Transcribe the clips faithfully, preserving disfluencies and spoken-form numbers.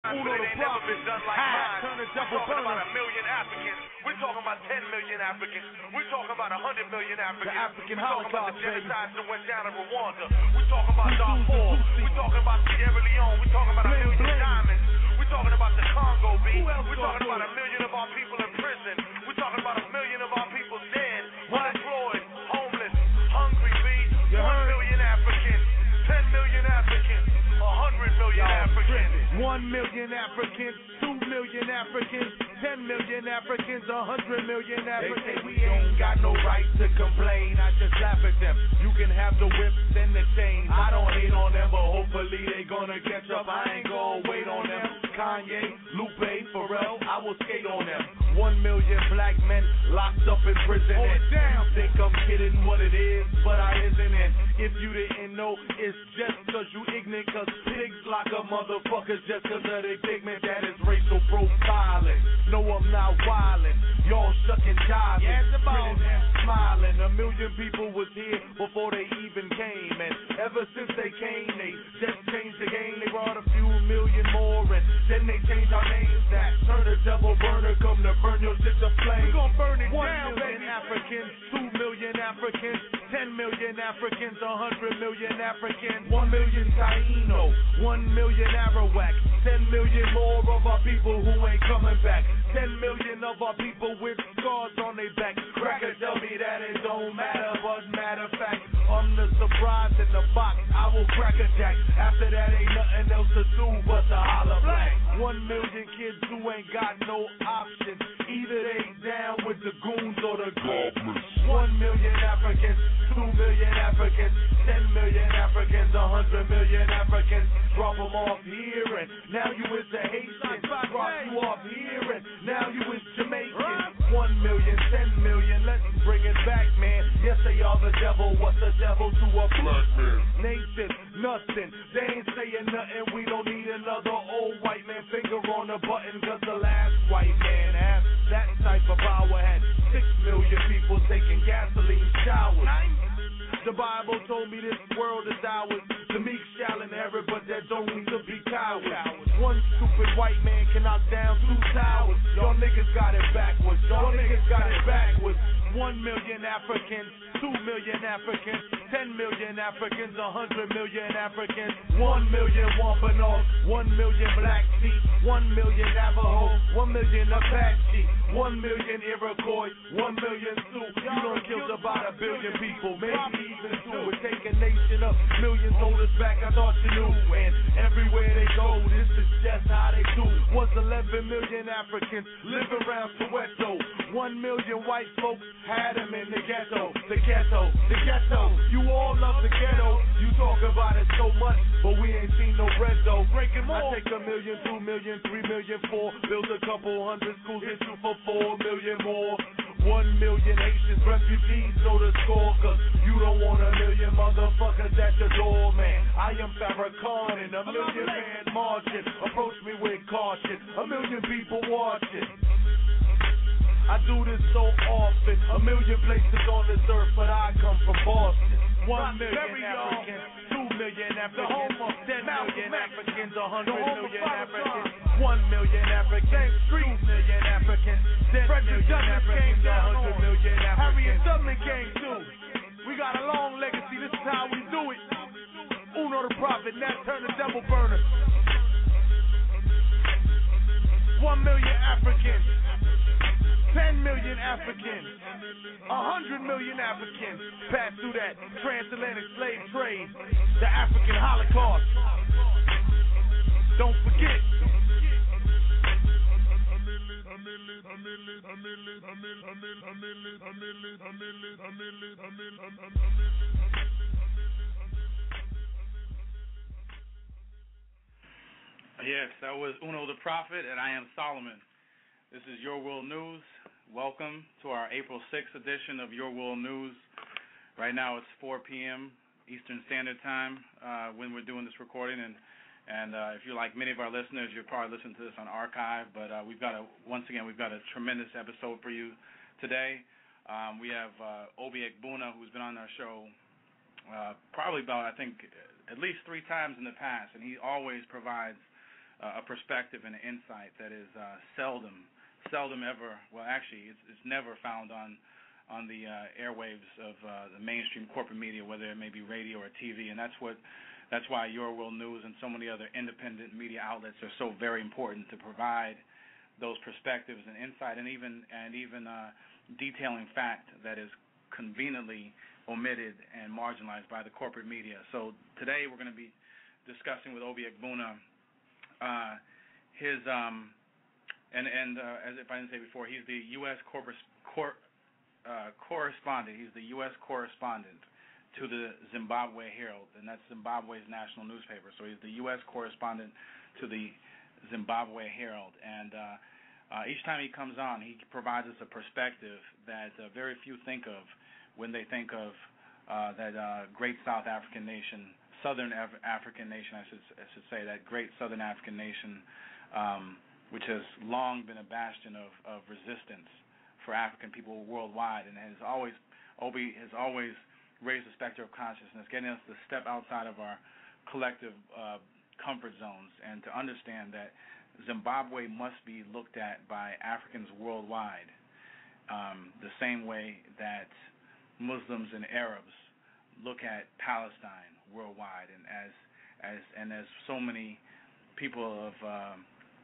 Uno the prophet, high, turn the devil We're talking burner. about a million Africans. We're talking about ten million Africans. We're talking about a hundred million Africans. The African We're talking about Holocaust, the baby. genocide that went down in Rwanda. We're talking about Darfur. We're talking about Sierra Leone. We're talking about a Bling, million bling. diamonds. We're talking about the Congo, B. Who else We're gonna talking do about it? a million of our people in prison. We're talking about a million of our people dead, What? unemployed, homeless, hungry, B. You One heard? million Africans. Ten million Africans. A hundred million Y'all Africans. tripping. One million Africans, two million Africans, ten million Africans, a hundred million Africans. They say we ain't got no right to complain. I just laugh at them. You can have the whips and the chains. I don't hate on them, but hopefully they gonna catch up. I ain't gonna wait on them. Kanye, Lupe, Pharrell, I will skate on them. One million black men locked up in prison. Hold it down. Think I'm kidding what it is, but I isn't it. If you didn't know, it's just cause you ignorant, cause pigs lock up motherfuckers just cause of their pigment. That is racial profiling. No, I'm not wildin'. Y'all shucking jiving, Yes, about. grinning and smiling. A million people was here before they even came, and ever since they came, they just changed the game. They brought a few million more, and then they changed our names. That turn the devil burner, come to burn your shit to flame. We gon' burn it One down, million baby. Africans, two million Africans, ten million Africans, a hundred million Africans, one million Taino, one million Arawak, ten million more of our people who ain't coming back, ten million of our people with scars on their back. Crackers tell me that it don't matter, but matter of fact, I'm the surprise in the box. I will crack a jack. After that, ain't nothing else to do but to holler black. One million kids who ain't got no options. Either they down with the goons or the goblins. One million Africans, two million Africans, ten million Africans, a hundred million Africans. Drop them off here and now you is a Haitian. Drop you off here and now you is Jamaican. One million, ten million, let's bring it back, man. Yes, they are the devil. What's the devil to a black man? Nation, nothing. They ain't saying nothing. We don't need another old white man finger on the button, cause the last white man had that type of power. Had six million people taking gasoline showers. The Bible told me this world is ours. The meek shall inherit, but there's only to be cowards. One stupid white man can knock down two towers. Y'all niggas got it backwards. Y'all niggas got it backwards. One million Africans, two million Africans, ten million Africans, a hundred million Africans, one million Wampanoag, one million Blackfeet, one million Navajo, one million Apache, one million Iroquois, one million Sioux. You done killed about a billion people, maybe even two. It take a nation up, millions hold us back. I thought you knew, and everywhere they go, this is just how they do. Was eleven million Africans live around Soweto. One million white folks had them in the ghetto, the ghetto, the ghetto. You all love the ghetto. You talk about it so much, but we ain't seen no bread though. Breaking more. I take a million, two million, three million, four. Build a couple hundred schools, hit you for four million more. One million Haitians, refugees, know the score, cause you don't want a million motherfuckers at your door, man. I am Farrakhan and a million man marching. Approach me with caution, a million people watching. I do this so often, a million places on this earth, but I come from Boston. One million Africans, two million Africans, ten million Africans, a hundred million Africans, one million Africans, three million Africans, ten million Africans, a hundred million Africans. Harriet Tubman came too. We got a long legacy. This is how we do it. Uno the prophet, now turn the devil burner. One million Africans. Ten million Africans, a hundred million Africans passed through that transatlantic slave trade, the African Holocaust. Don't forget. Yes, that was Uno the Prophet, and I am Solomon. This is Your World News. Welcome to our April sixth edition of Your World News. Right now it's four p.m. Eastern Standard Time uh, when we're doing this recording, and and uh, if you're like many of our listeners, you're probably listening to this on archive. But uh, we've got a once again we've got a tremendous episode for you today. Um, we have uh, Obi Ekbuna, who's been on our show uh, probably about I think at least three times in the past, and he always provides uh, a perspective and an insight that is uh, seldom, seldom ever, well, actually, it's, it's never found on on the uh, airwaves of uh, the mainstream corporate media, whether it may be radio or T V, and that's what that's why Your World News and so many other independent media outlets are so very important to provide those perspectives and insight, and even and even uh, detailing fact that is conveniently omitted and marginalized by the corporate media. So today we're going to be discussing with Obi Egbuna uh, his um, and and uh, as if I didn't say before, he's the U S corpor- cor- uh, correspondent. He's the U S correspondent to the Zimbabwe Herald, and that's Zimbabwe's national newspaper. So he's the U S correspondent to the Zimbabwe Herald, and uh, uh, each time he comes on, he provides us a perspective that uh, very few think of when they think of uh, that uh, great South African nation, Southern Af- African nation, I should, I should say, that great Southern African nation, um, which has long been a bastion of, of resistance for African people worldwide, and has always, Obi has always raised the specter of consciousness, getting us to step outside of our collective uh, comfort zones and to understand that Zimbabwe must be looked at by Africans worldwide um, the same way that Muslims and Arabs look at Palestine worldwide, and as as and as so many people of uh,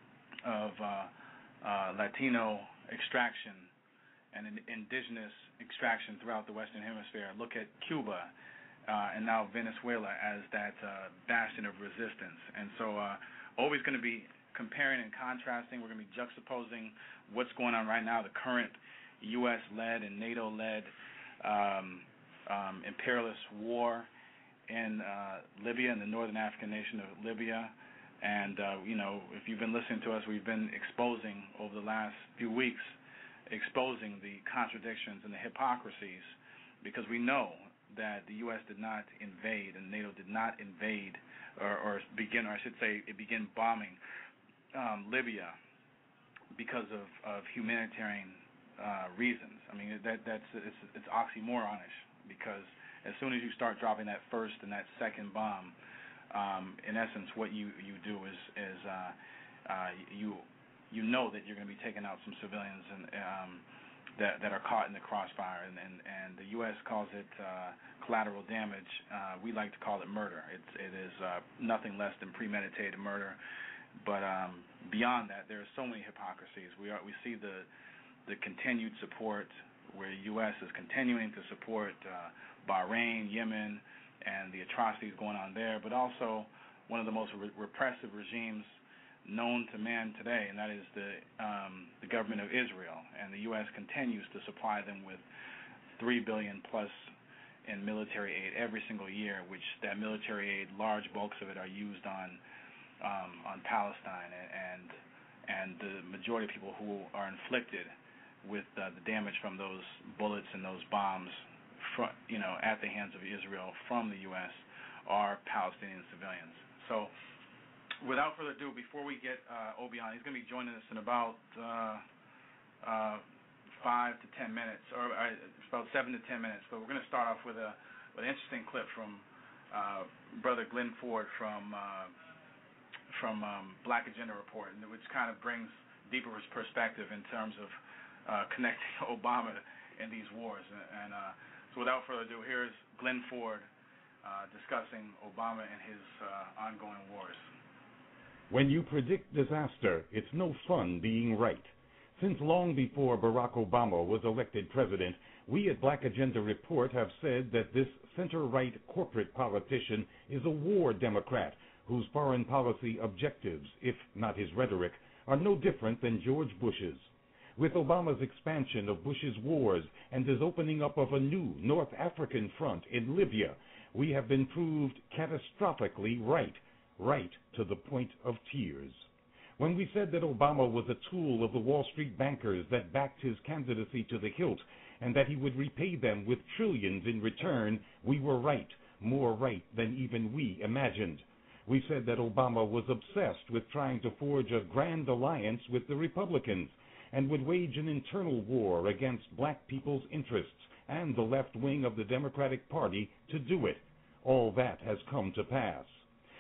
of uh, uh, Latino extraction and in indigenous extraction throughout the Western Hemisphere look at Cuba uh, and now Venezuela as that uh, bastion of resistance. And so uh, always going to be comparing and contrasting. We're going to be juxtaposing what's going on right now, the current U S-led and NATO-led um, um, imperialist war in uh, Libya, in the northern African nation of Libya. And, uh, you know, if you've been listening to us, we've been exposing over the last few weeks exposing the contradictions and the hypocrisies, because we know that the U S did not invade and NATO did not invade or, or begin, or I should say it began bombing um, Libya because of, of humanitarian uh, reasons. I mean, that that's it's, it's oxymoronish, because as soon as you start dropping that first and that second bomb, um, in essence, what you, you do is, is uh, uh, you you know that you're going to be taking out some civilians and um, that that are caught in the crossfire, and and, and the U S calls it uh, collateral damage. Uh, we like to call it murder. It's it is uh, nothing less than premeditated murder. But um, beyond that, there are so many hypocrisies. We are we see the the continued support where the U S is continuing to support uh, Bahrain, Yemen, and the atrocities going on there, but also one of the most re- repressive regimes known to man today, and that is the um, the government of Israel. And the U S continues to supply them with three billion dollars plus in military aid every single year, which that military aid, large bulks of it, are used on um, on Palestine, and and the majority of people who are inflicted with uh, the damage from those bullets and those bombs, from, you know, at the hands of Israel from the U S are Palestinian civilians. So, without further ado, before we get uh, Obi on, he's going to be joining us in about uh, uh, five to ten minutes, or uh, about seven to ten minutes. But we're going to start off with a with an interesting clip from uh, Brother Glenn Ford from uh, from um, Black Agenda Report, which kind of brings deeper perspective in terms of uh, connecting Obama in these wars. And uh, so, without further ado, here's Glenn Ford uh, discussing Obama and his uh, ongoing wars. When you predict disaster, it's no fun being right. Since long before Barack Obama was elected president, we at Black Agenda Report have said that this center-right corporate politician is a war Democrat whose foreign policy objectives, if not his rhetoric, are no different than George Bush's. With Obama's expansion of Bush's wars and his opening up of a new North African front in Libya, we have been proved catastrophically right. Right to the point of tears. When we said that Obama was a tool of the Wall Street bankers that backed his candidacy to the hilt and that he would repay them with trillions in return, we were right, more right than even we imagined. We said that Obama was obsessed with trying to forge a grand alliance with the Republicans and would wage an internal war against black people's interests and the left wing of the Democratic Party to do it. All that has come to pass.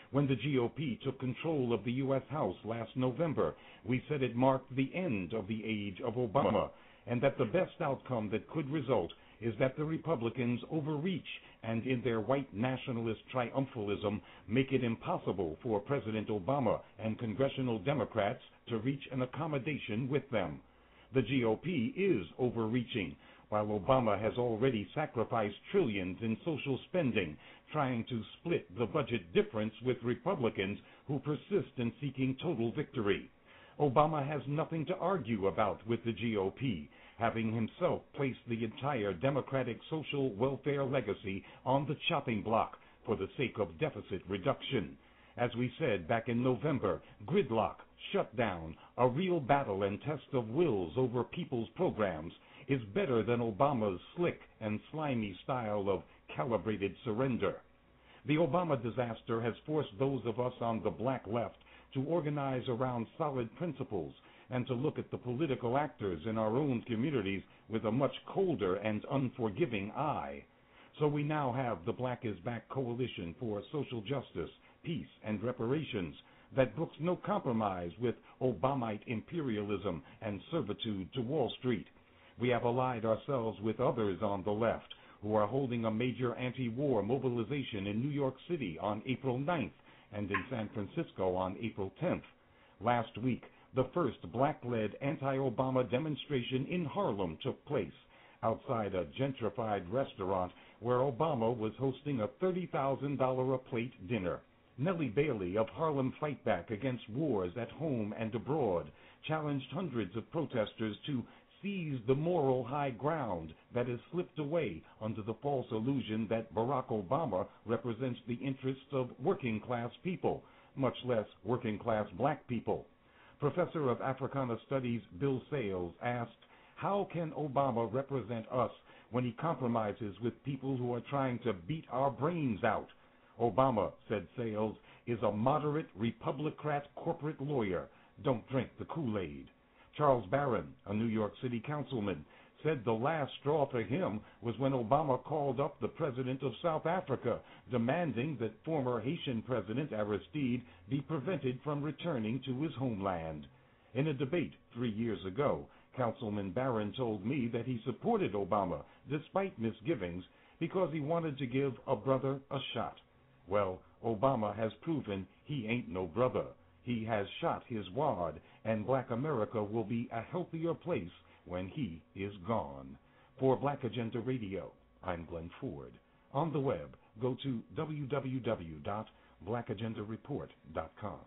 When the G O P took control of the U S House last November, we said it marked the end of the age of Obama, and that the best outcome that could result is that the Republicans overreach and in their white nationalist triumphalism make it impossible for President Obama and congressional Democrats to reach an accommodation with them. The G O P is overreaching, while Obama has already sacrificed trillions in social spending, trying to split the budget difference with Republicans who persist in seeking total victory. Obama has nothing to argue about with the G O P, having himself placed the entire Democratic social welfare legacy on the chopping block for the sake of deficit reduction. As we said back in November, gridlock, shutdown, a real battle and test of wills over people's programs is better than Obama's slick and slimy style of calibrated surrender. The Obama disaster has forced those of us on the black left to organize around solid principles and to look at the political actors in our own communities with a much colder and unforgiving eye. So we now have the Black is Back Coalition for Social Justice, Peace, and Reparations that brooks no compromise with Obamite imperialism and servitude to Wall Street. We have allied ourselves with others on the left who are holding a major anti-war mobilization in New York City on April ninth and in San Francisco on April tenth. Last week, the first black-led anti-Obama demonstration in Harlem took place outside a gentrified restaurant where Obama was hosting a thirty thousand dollars a plate dinner. Nellie Bailey of Harlem Fight Back Against Wars at Home and Abroad challenged hundreds of protesters to seize the moral high ground that has slipped away under the false illusion that Barack Obama represents the interests of working-class people, much less working-class black people. Professor of Africana Studies Bill Sales asked, how can Obama represent us when he compromises with people who are trying to beat our brains out? Obama, said Sales, is a moderate Republican corporate lawyer. Don't drink the Kool-Aid. Charles Barron, a New York City councilman, said the last straw for him was when Obama called up the president of South Africa, demanding that former Haitian President Aristide be prevented from returning to his homeland. In a debate three years ago, Councilman Barron told me that he supported Obama, despite misgivings, because he wanted to give a brother a shot. Well, Obama has proven he ain't no brother. He has shot his wad, and Black America will be a healthier place when he is gone. For Black Agenda Radio, I'm Glenn Ford. On the web, go to w w w dot black agenda report dot com.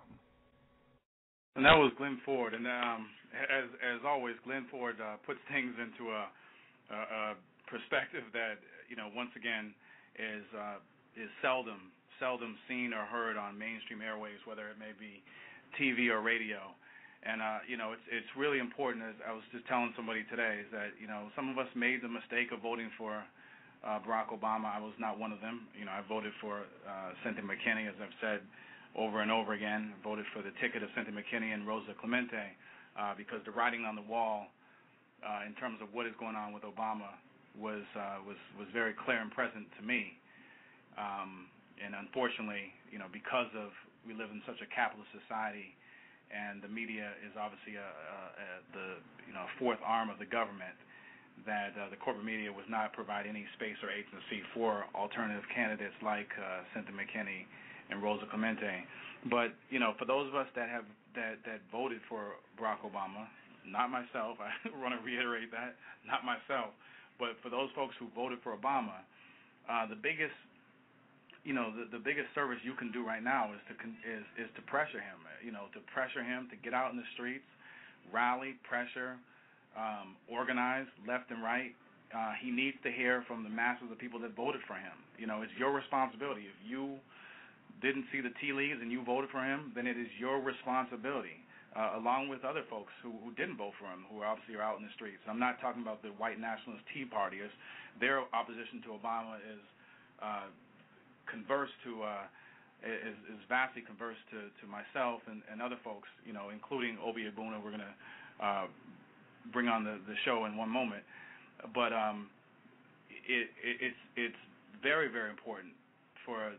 And that was Glenn Ford. And um, as as always, Glenn Ford uh, puts things into a, a, a perspective that, you know, once again is uh, is seldom seldom seen or heard on mainstream airwaves, whether it may be T V or radio. And, uh, you know, it's it's really important, as I was just telling somebody today, is that, you know, some of us made the mistake of voting for uh, Barack Obama. I was not one of them. You know, I voted for uh, Cynthia McKinney, as I've said over and over again. I voted for the ticket of Cynthia McKinney and Rosa Clemente uh, because the writing on the wall uh, in terms of what is going on with Obama was uh, was was very clear and present to me. Um, and unfortunately, you know, because of we live in such a capitalist society, and the media is obviously a, a, a, the you know fourth arm of the government, that uh, the corporate media was not provide any space or agency for alternative candidates like uh, Cynthia McKinney and Rosa Clemente. But you know, for those of us that have that, that voted for Barack Obama, not myself, I want to reiterate that, not myself, but for those folks who voted for Obama, uh, the biggest you know, the, the biggest service you can do right now is to is is to pressure him, you know, to pressure him to get out in the streets, rally, pressure, um, organize left and right. Uh, he needs to hear from the masses of people that voted for him. You know, it's your responsibility. If you didn't see the tea leaves and you voted for him, then it is your responsibility, uh, along with other folks who, who didn't vote for him, who obviously are out in the streets. I'm not talking about the white nationalist Tea Partiers. Their opposition to Obama is uh, converse to uh, is, is vastly converse to, to myself and, and other folks, you know, including Obi Abuna. We're going to uh, bring on the, the show in one moment, but um, it, it, it's it's very very important for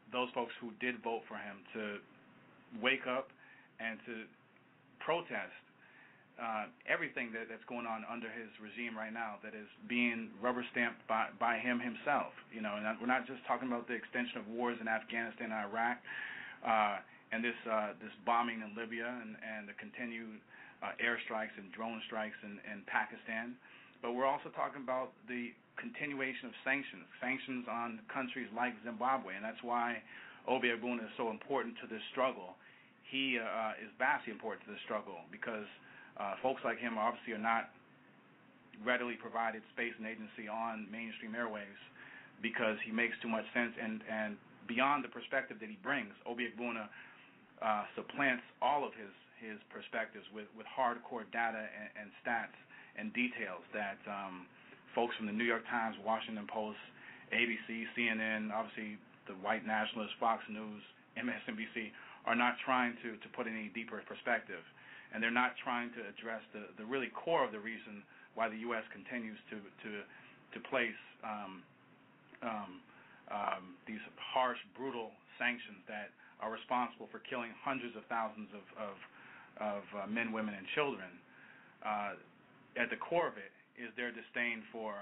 those folks who did vote for him to wake up and to protest uh, everything that, that's going on under his regime right now that is being rubber stamped by, by him himself. You know, and we're not just talking about the extension of wars in Afghanistan and Iraq uh, and this uh, this bombing in Libya and, and the continued uh, airstrikes and drone strikes in, in Pakistan, but we're also talking about the continuation of sanctions, sanctions on countries like Zimbabwe, and that's why Obi Egbuna is so important to this struggle. He uh, is vastly important to this struggle because uh, folks like him obviously are not readily provided space and agency on mainstream airwaves because he makes too much sense, and, and beyond the perspective that he brings, Obi Egbuna uh, supplants all of his, his perspectives with, with hardcore data and, and stats and details that um, folks from the New York Times, Washington Post, A B C, C N N, obviously the white nationalists, Fox News, M S N B C, are not trying to, to put any deeper perspective. And they're not trying to address the, the really core of the reason why the U S continues to to, to place um, um, um, these harsh, brutal sanctions that are responsible for killing hundreds of thousands of, of, of uh, men, women, and children. Uh, at the core of it is their disdain for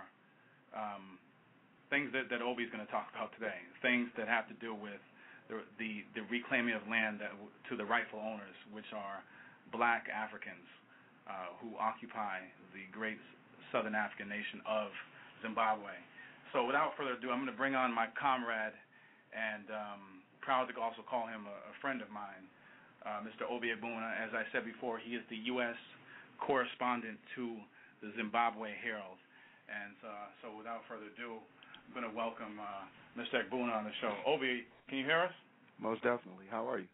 um, things that, that Obi is going to talk about today, things that have to do with The, the, the reclaiming of land that, to the rightful owners, which are black Africans uh, who occupy the great southern African nation of Zimbabwe. So without further ado, I'm going to bring on my comrade and um, proud to also call him a, a friend of mine, uh, Mister Obi Egbuna. As I said before, he is the U S correspondent to the Zimbabwe Herald. And uh, so without further ado, I'm going to welcome uh, Mister Egbuna on the show. Obi, can you hear us? Most definitely. How are you?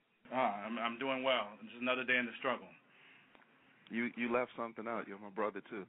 Ah, I'm, I'm doing well. It's just another day in the struggle. You you left something out. You're my brother, too.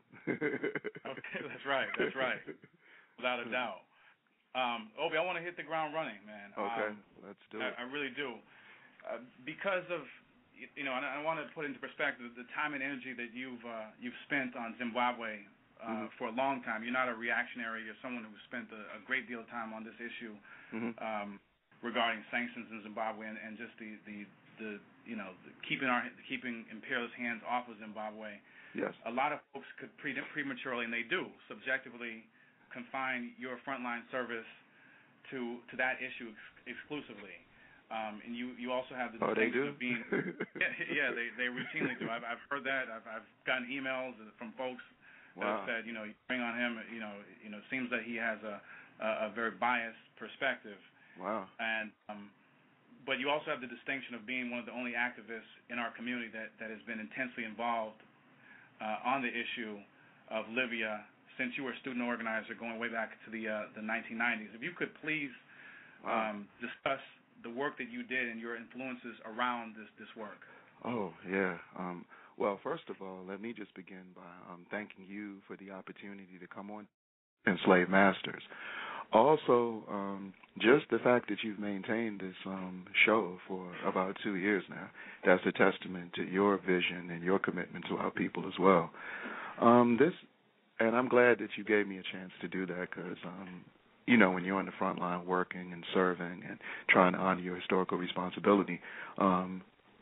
Okay, that's right. That's right. Without a doubt. Um, Obi, I want to hit the ground running, man. Okay, um, let's do I, it. I really do. Uh, because of, you know, and I want to put into perspective the time and energy that you've uh, you've spent on Zimbabwe Uh, mm-hmm. for a long time. You're not a reactionary. You're someone who spent a, a great deal of time on this issue mm-hmm. um, regarding sanctions in Zimbabwe and, and just the, the, the you know the keeping our keeping imperialist hands off of Zimbabwe. Yes. A lot of folks could pre- prematurely, and they do subjectively, confine your frontline service to to that issue ex- exclusively. Um, and you, you also have the oh, they do? of being yeah, yeah they they routinely do. I've I've heard that. I've I've gotten emails from folks. Wow. That said, you know, you bring on him, you know, you know, it seems that he has a, a, a very biased perspective. Wow. And, um, but you also have the distinction of being one of the only activists in our community that, that has been intensely involved uh, on the issue of Libya since you were a student organizer going way back to the uh, the nineteen nineties. If you could please wow. um, discuss the work that you did and your influences around this, this work. Oh, yeah. Um, Well, first of all, let me just begin by um, thanking you for the opportunity to come on Enslaved Masters. Also, um, just the fact that you've maintained this um, show for about two years now, that's a testament to your vision and your commitment to our people as well. Um, this, and I'm glad that you gave me a chance to do that because, um, you know, when you're on the front line working and serving and trying to honor your historical responsibility, um,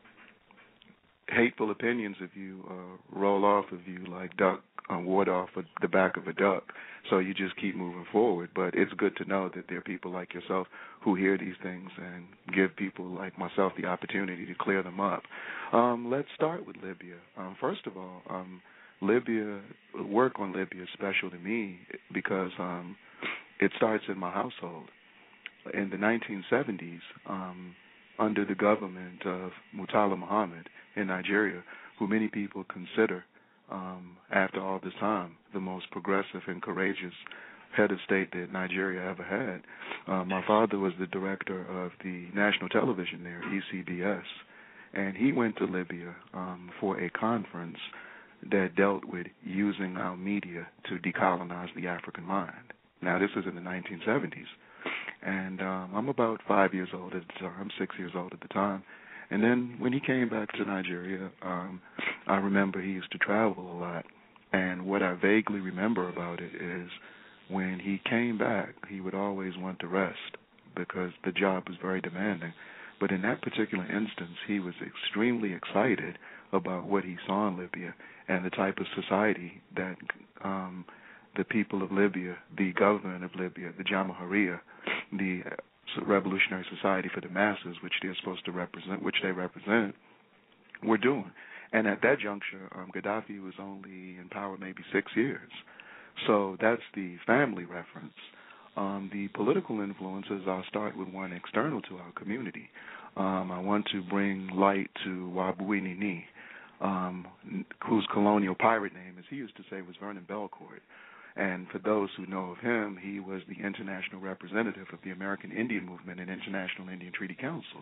hateful opinions of you uh, roll off of you like duck uh, ward off of the back of a duck. So you just keep moving forward. But it's good to know that there are people like yourself who hear these things and give people like myself the opportunity to clear them up. Um, let's start with Libya. Um, first of all, um, Libya, work on Libya is special to me because um, it starts in my household. In the nineteen seventies, um, under the government of Murtala Muhammad in Nigeria, who many people consider, um, after all this time, the most progressive and courageous head of state that Nigeria ever had. Uh, my father was the director of the national television there, E C B S, and he went to Libya um, for a conference that dealt with using our media to decolonize the African mind. Now, this was in the nineteen seventies. And um, I'm about five years old at the time. I'm six years old at the time. And then when he came back to Nigeria, um, I remember he used to travel a lot. And what I vaguely remember about it is when he came back, he would always want to rest. because the job was very demanding. But in that particular instance, he was extremely excited about what he saw in Libya and the type of society that um, the people of Libya, the government of Libya, the Jamahiriya, the Revolutionary Society for the Masses, which they're supposed to represent, which they represent, were doing. And at that juncture, um, Gaddafi was only in power maybe six years. So that's the family reference. Um, the political influences, I'll start with one external to our community. Um, I want to bring light to Wabuinini, um, whose colonial pirate name, as he used to say, was Vernon Belcourt. And for those who know of him, he was the international representative of the American Indian Movement and International Indian Treaty Council.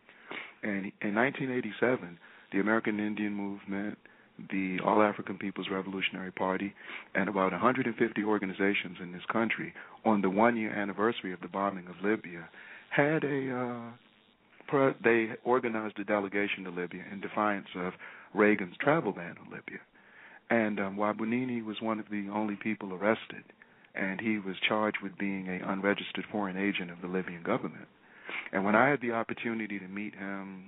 And in nineteen eighty-seven, the American Indian Movement, the All-African People's Revolutionary Party, and about one hundred fifty organizations in this country, on the one-year anniversary of the bombing of Libya, had a uh, pro- they organized a delegation to Libya in defiance of Reagan's travel ban on Libya. And um, Wabunini was one of the only people arrested, and he was charged with being an unregistered foreign agent of the Libyan government. And when I had the opportunity to meet him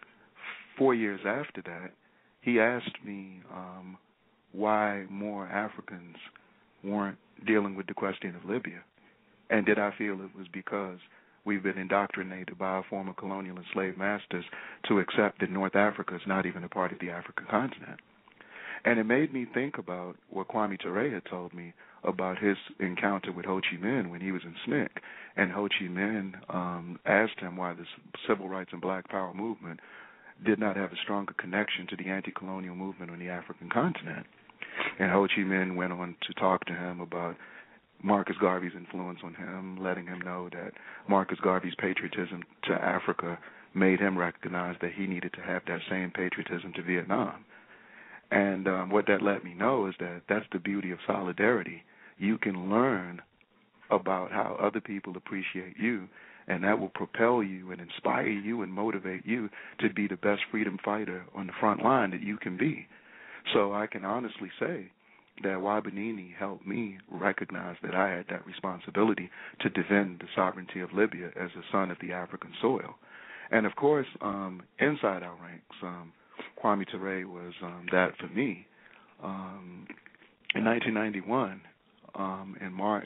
four years after that, he asked me um, why more Africans weren't dealing with the question of Libya. And did I feel it was because we've been indoctrinated by our former colonial and slave masters to accept that North Africa is not even a part of the African continent. And it made me think about what Kwame Ture had told me about his encounter with Ho Chi Minh when he was in S N C C. And Ho Chi Minh um, asked him why the civil rights and black power movement did not have a stronger connection to the anti-colonial movement on the African continent. And Ho Chi Minh went on to talk to him about Marcus Garvey's influence on him, letting him know that Marcus Garvey's patriotism to Africa made him recognize that he needed to have that same patriotism to Vietnam. And um, what that let me know is that that's the beauty of solidarity. You can learn about how other people appreciate you, and that will propel you and inspire you and motivate you to be the best freedom fighter on the front line that you can be. So I can honestly say that Wabanini helped me recognize that I had that responsibility to defend the sovereignty of Libya as a son of the African soil. And, of course, um, inside our ranks, um, Kwame Ture was um, that for me. Um, in nineteen ninety-one, um, in March,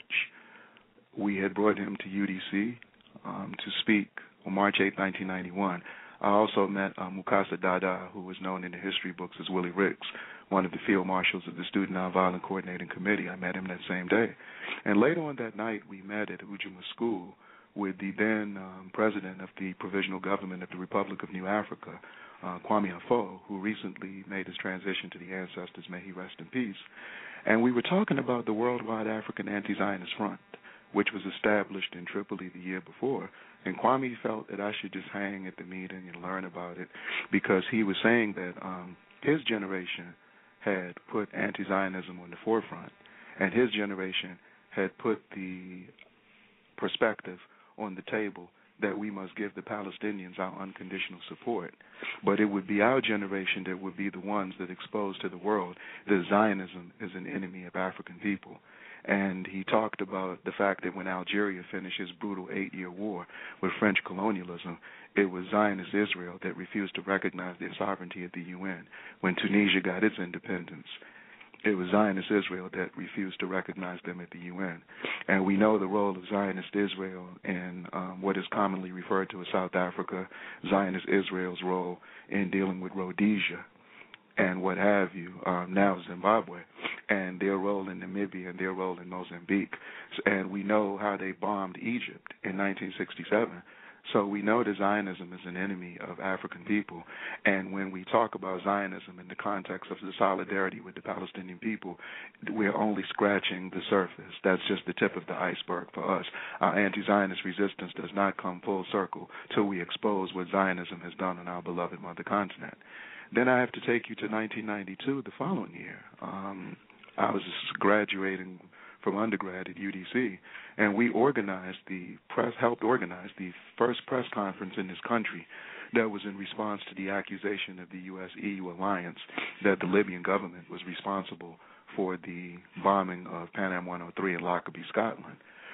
we had brought him to U D C um, to speak on March eighth, nineteen ninety-one. I also met uh, Mukasa Dada, who was known in the history books as Willie Ricks, one of the field marshals of the Student Nonviolent Coordinating Committee. I met him that same day. And later on that night, we met at Ujima School with the then um, president of the Provisional Government of the Republic of New Africa, uh, Kwame Afo, who recently made his transition to the ancestors. May he rest in peace. And we were talking about the Worldwide African Anti-Zionist Front, which was established in Tripoli the year before. And Kwame felt that I should just hang at the meeting and learn about it, because he was saying that um, his generation had put anti-Zionism on the forefront, and his generation had put the perspective on the table that we must give the Palestinians our unconditional support. But it would be our generation that would be the ones that expose to the world that Zionism is an enemy of African people. And he talked about the fact that when Algeria finished its brutal eight-year war with French colonialism, it was Zionist Israel that refused to recognize their sovereignty at the U N. When Tunisia got its independence, it was Zionist Israel that refused to recognize them at the U N. And we know the role of Zionist Israel in um, what is commonly referred to as South Africa, Zionist Israel's role in dealing with Rhodesia and what have you, um, now Zimbabwe, and their role in Namibia and their role in Mozambique. And we know how they bombed Egypt in nineteen sixty-seven. So we know that Zionism is an enemy of African people. And when we talk about Zionism in the context of the solidarity with the Palestinian people, we're only scratching the surface. That's just the tip of the iceberg for us. Our anti-Zionist resistance does not come full circle till we expose what Zionism has done on our beloved mother continent. Then I have to take you to nineteen ninety-two, the following year. Um, I was graduating from undergrad at U D C, and we organized the press, helped organize the first press conference in this country that was in response to the accusation of the U S E U alliance that the Libyan government was responsible for the bombing of Pan Am one oh three in Lockerbie, Scotland.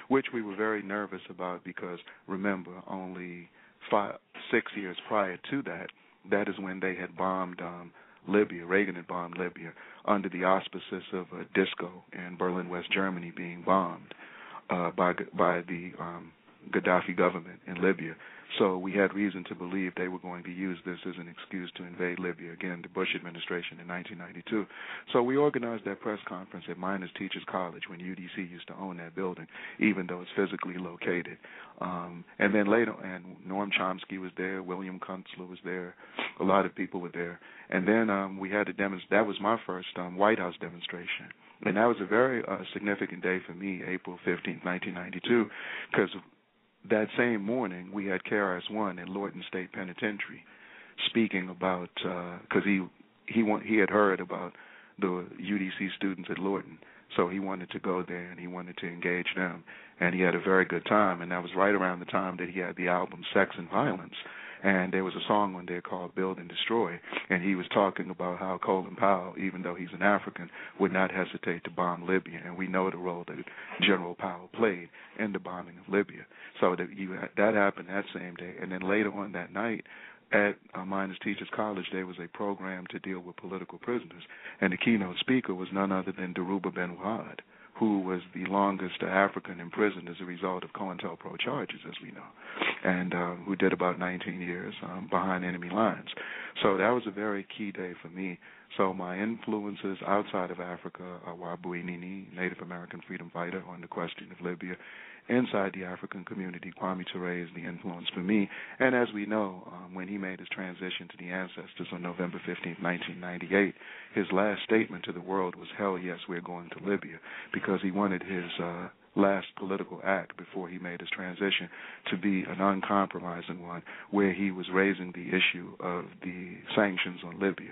which we were very nervous about because, remember, only five, six years prior to that, that is when they had bombed um, Libya. Reagan had bombed Libya under the auspices of a disco in Berlin, West Germany, being bombed uh, by by the um, Gaddafi government in Libya. So we had reason to believe they were going to use this as an excuse to invade Libya, again, the Bush administration in nineteen ninety-two. So we organized that press conference at Miners Teachers College when U D C used to own that building, even though it's physically located. Um, and then later, and Noam Chomsky was there, William Kunstler was there, a lot of people were there. And then um, we had a demonstration. That was my first um, White House demonstration. And that was a very uh, significant day for me, April fifteenth, nineteen ninety-two, because that same morning, we had K R S One at Lorton State Penitentiary speaking about, because uh, he he want, he had heard about the U D C students at Lorton, so he wanted to go there and he wanted to engage them, and he had a very good time, and that was right around the time that he had the album Sex and Violence, and there was a song on there called Build and Destroy, and he was talking about how Colin Powell, even though he's an African, would not hesitate to bomb Libya, and we know the role that General Powell played in the bombing of Libya. So that, you, that happened that same day, and then later on that night, at uh, Miners Teachers College, there was a program to deal with political prisoners, and the keynote speaker was none other than Dhoruba Ben-Wahad, who was the longest African imprisoned as a result of COINTELPRO charges, as we know, and uh, who did about nineteen years um, behind enemy lines. So that was a very key day for me. So my influences outside of Africa are Wabui Nini, Native American freedom fighter on the question of Libya. Inside the African community, Kwame Ture is the influence for me. And as we know, um, when he made his transition to the ancestors on November fifteenth, nineteen ninety-eight, his last statement to the world was, hell yes, we're going to Libya, because he wanted his uh, last political act before he made his transition to be an uncompromising one, where he was raising the issue of the sanctions on Libya.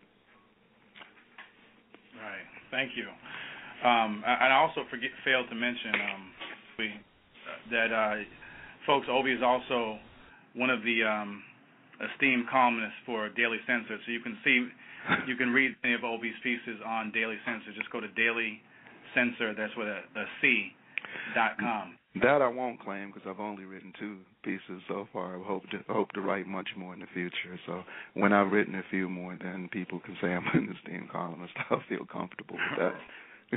Right. Thank you. Um, I, I also forget, failed to mention um, we, uh, that, uh, folks, Obi is also one of the um, esteemed columnists for Daily Censor. So you can see, you can read any of Obi's pieces on Daily Censor. Just go to Daily Censor, that's with a, a C, dot com. That I won't claim because I've only written two pieces so far. I hope to hope to write much more in the future. So when I've written a few more, then people can say I'm an esteemed columnist. I'll feel comfortable with that.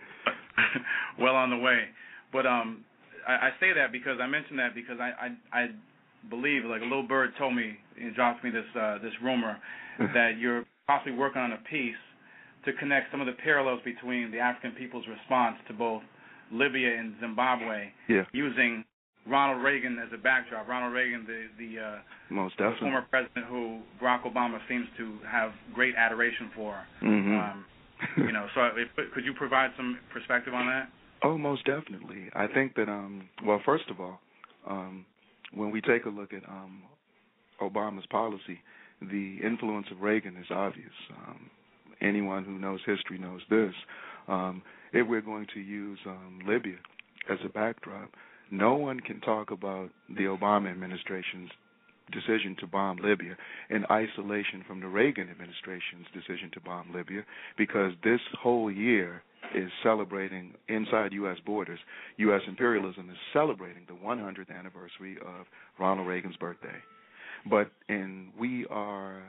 Well on the way. But um, I, I say that because I mention that because I, I, I believe, like a little bird told me, it dropped me this uh, this rumor that you're possibly working on a piece to connect some of the parallels between the African people's response to both Libya and Zimbabwe, yeah. using Ronald Reagan as a backdrop. Ronald Reagan, the the, uh, Most definitely. the former president who Barack Obama seems to have great adoration for. Mm-hmm. Um, you know, so if, could you provide some perspective on that? Oh, most definitely. I think that, um, well, first of all, um, when we take a look at um, Obama's policy, the influence of Reagan is obvious. Um, anyone who knows history knows this. Um, if we're going to use um, Libya as a backdrop, no one can talk about the Obama administration's decision to bomb Libya in isolation from the Reagan administration's decision to bomb Libya, because this whole year is celebrating inside U S borders. U S imperialism is celebrating the one hundredth anniversary of Ronald Reagan's birthday. But and we are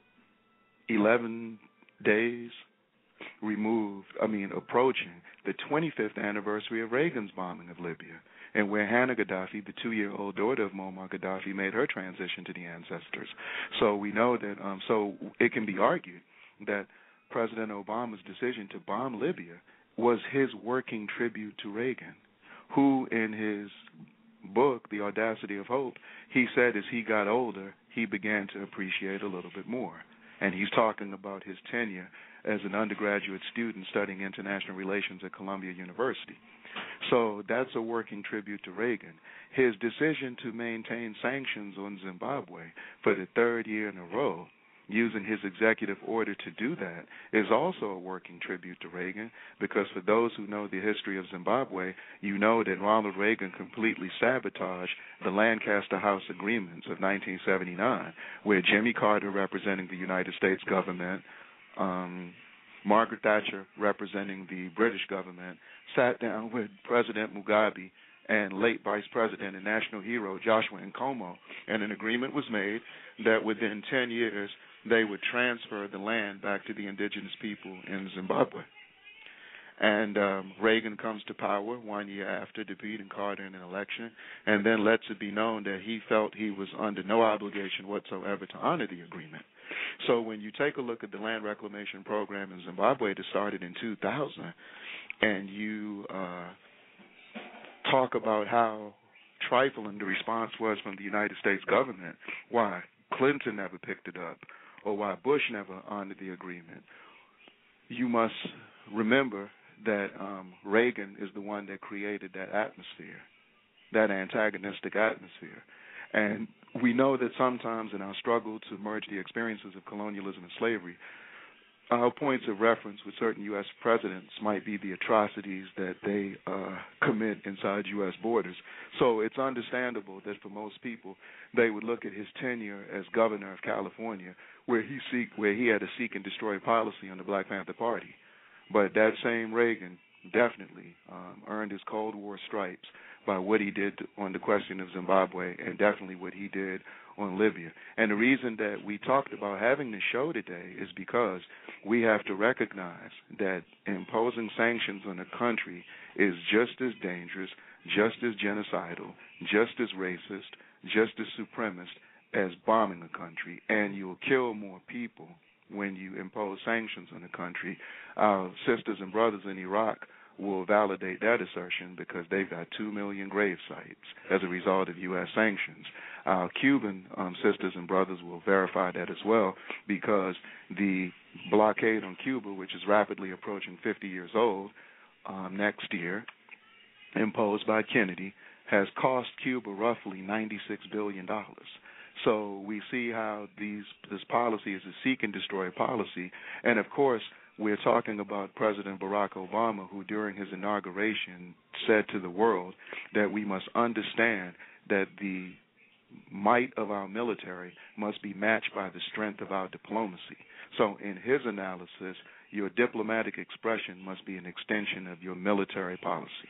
eleven days removed, I mean, approaching the twenty-fifth anniversary of Reagan's bombing of Libya, and where Hannah Gaddafi, the two-year-old daughter of Muammar Gaddafi, made her transition to the ancestors. So we know that, um, so it can be argued that President Obama's decision to bomb Libya was his working tribute to Reagan, who in his book, The Audacity of Hope, he said as he got older, he began to appreciate a little bit more. And he's talking about his tenure as an undergraduate student studying international relations at Columbia University. So that's a working tribute to Reagan. His decision to maintain sanctions on Zimbabwe for the third year in a row, using his executive order to do that, is also a working tribute to Reagan, because for those who know the history of Zimbabwe, you know that Ronald Reagan completely sabotaged the Lancaster House Agreements of nineteen seventy-nine, where Jimmy Carter, representing the United States government, um, Margaret Thatcher, representing the British government, sat down with President Mugabe and late Vice President and national hero Joshua Nkomo, and an agreement was made that within ten years they would transfer the land back to the indigenous people in Zimbabwe. And um, Reagan comes to power one year after defeating Carter in an election, and then lets it be known that he felt he was under no obligation whatsoever to honor the agreement. So when you take a look at the land reclamation program in Zimbabwe that started in two thousand, and you uh, talk about how trifling the response was from the United States government, why Clinton never picked it up, or why Bush never honored the agreement, you must remember that um, Reagan is the one that created that atmosphere, that antagonistic atmosphere. And we know that sometimes in our struggle to merge the experiences of colonialism and slavery, our points of reference with certain U S presidents might be the atrocities that they uh, commit inside U S borders. So it's understandable that for most people, they would look at his tenure as governor of California, where he seek, where he had a seek and destroy policy on the Black Panther Party. But that same Reagan definitely um, earned his Cold War stripes by what he did on the question of Zimbabwe, and definitely what he did on Libya. And the reason that we talked about having this show today is because we have to recognize that imposing sanctions on a country is just as dangerous, just as genocidal, just as racist, just as supremacist as bombing a country, and you'll kill more people when you impose sanctions on a country. Our sisters and brothers in Iraq will validate that assertion because they've got two million grave sites as a result of U S sanctions. Our Cuban um, sisters and brothers will verify that as well, because the blockade on Cuba, which is rapidly approaching fifty years old um, next year, imposed by Kennedy, has cost Cuba roughly ninety-six billion dollars. So we see how these this policy is a seek and destroy policy. And, of course, we're talking about President Barack Obama, who during his inauguration said to the world that we must understand that the might of our military must be matched by the strength of our diplomacy. So in his analysis, your diplomatic expression must be an extension of your military policy.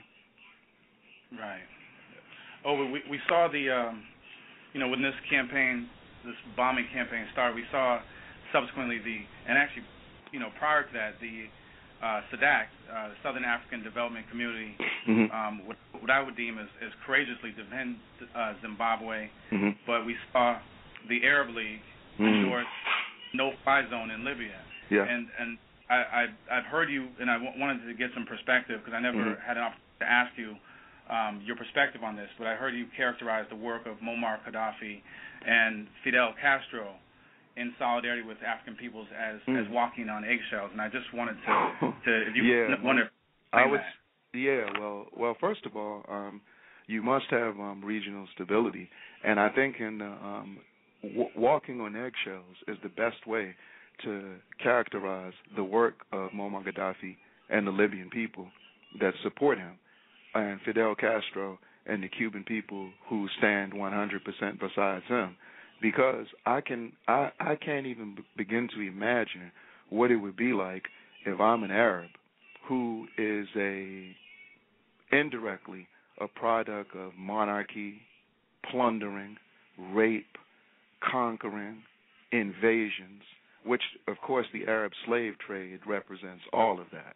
Right. Oh, we, we saw the... Um You know, when this campaign, this bombing campaign started, we saw subsequently the, and actually, you know, prior to that, the uh, S A D C, uh, the Southern African Development Community, mm-hmm. um, what, what I would deem as, as courageously defend uh, Zimbabwe, mm-hmm. but we saw the Arab League mm-hmm. endorse no-fly zone in Libya. Yeah. And and I, I I've heard you, and I w- wanted to get some perspective because I never mm-hmm. had an opportunity to ask you. Um, your perspective on this, but I heard you characterize the work of Muammar Gaddafi and Fidel Castro in solidarity with African peoples as, mm. as walking on eggshells, and I just wanted to, to if you yeah, want to I was, that. Yeah, well, well, first of all, um, you must have um, regional stability, and I think in uh, um, w- walking on eggshells is the best way to characterize the work of Muammar Gaddafi and the Libyan people that support him, and Fidel Castro and the Cuban people who stand one hundred percent besides him, because I can I, I can't even b- begin to imagine what it would be like if I'm an Arab who is a indirectly a product of monarchy, plundering, rape, conquering, invasions, which of course the Arab slave trade represents all of that.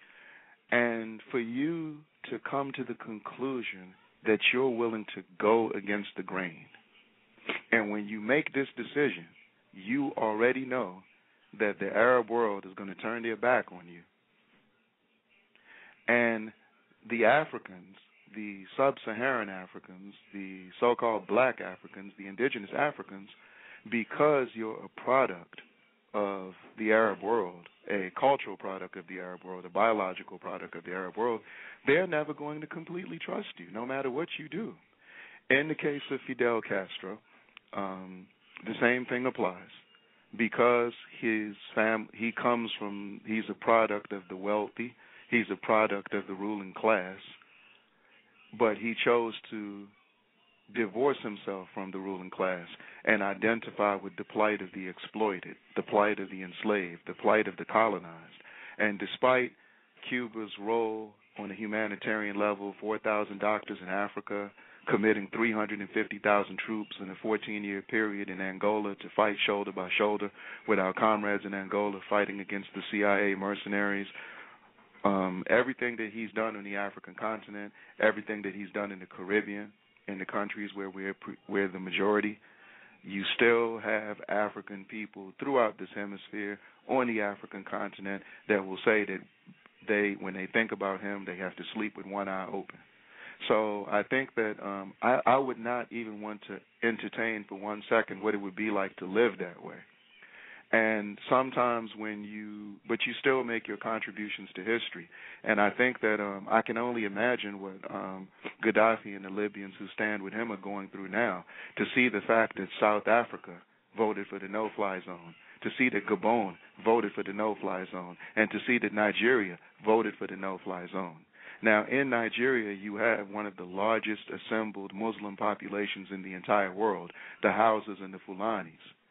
And for you to come to the conclusion that you're willing to go against the grain, and when you make this decision, you already know that the Arab world is going to turn their back on you. And the Africans, the sub-Saharan Africans, the so-called black Africans, the indigenous Africans, because you're a product of the Arab world, a cultural product of the Arab world, a biological product of the Arab world, they're never going to completely trust you, no matter what you do. In the case of Fidel Castro, um, the same thing applies. Because his fam- he comes from, he's a product of the wealthy, he's a product of the ruling class, but he chose to divorce himself from the ruling class and identify with the plight of the exploited, the plight of the enslaved, the plight of the colonized. And despite Cuba's role on a humanitarian level, four thousand doctors in Africa, committing three hundred fifty thousand troops in a fourteen-year period in Angola to fight shoulder by shoulder with our comrades in Angola fighting against the C I A mercenaries. Um, everything that he's done on the African continent, everything that he's done in the Caribbean, in the countries where we're, we're the majority, you still have African people throughout this hemisphere on the African continent that will say that they, when they think about him, they have to sleep with one eye open. So I think that um, I, I would not even want to entertain for one second what it would be like to live that way. And sometimes when you, but you still make your contributions to history. And I think that um, I can only imagine what um, Gaddafi and the Libyans who stand with him are going through now, to see the fact that South Africa voted for the no-fly zone, to see that Gabon voted for the no-fly zone, and to see that Nigeria voted for the no-fly zone. Now, in Nigeria, you have one of the largest assembled Muslim populations in the entire world, the Hausas and the Fulanis.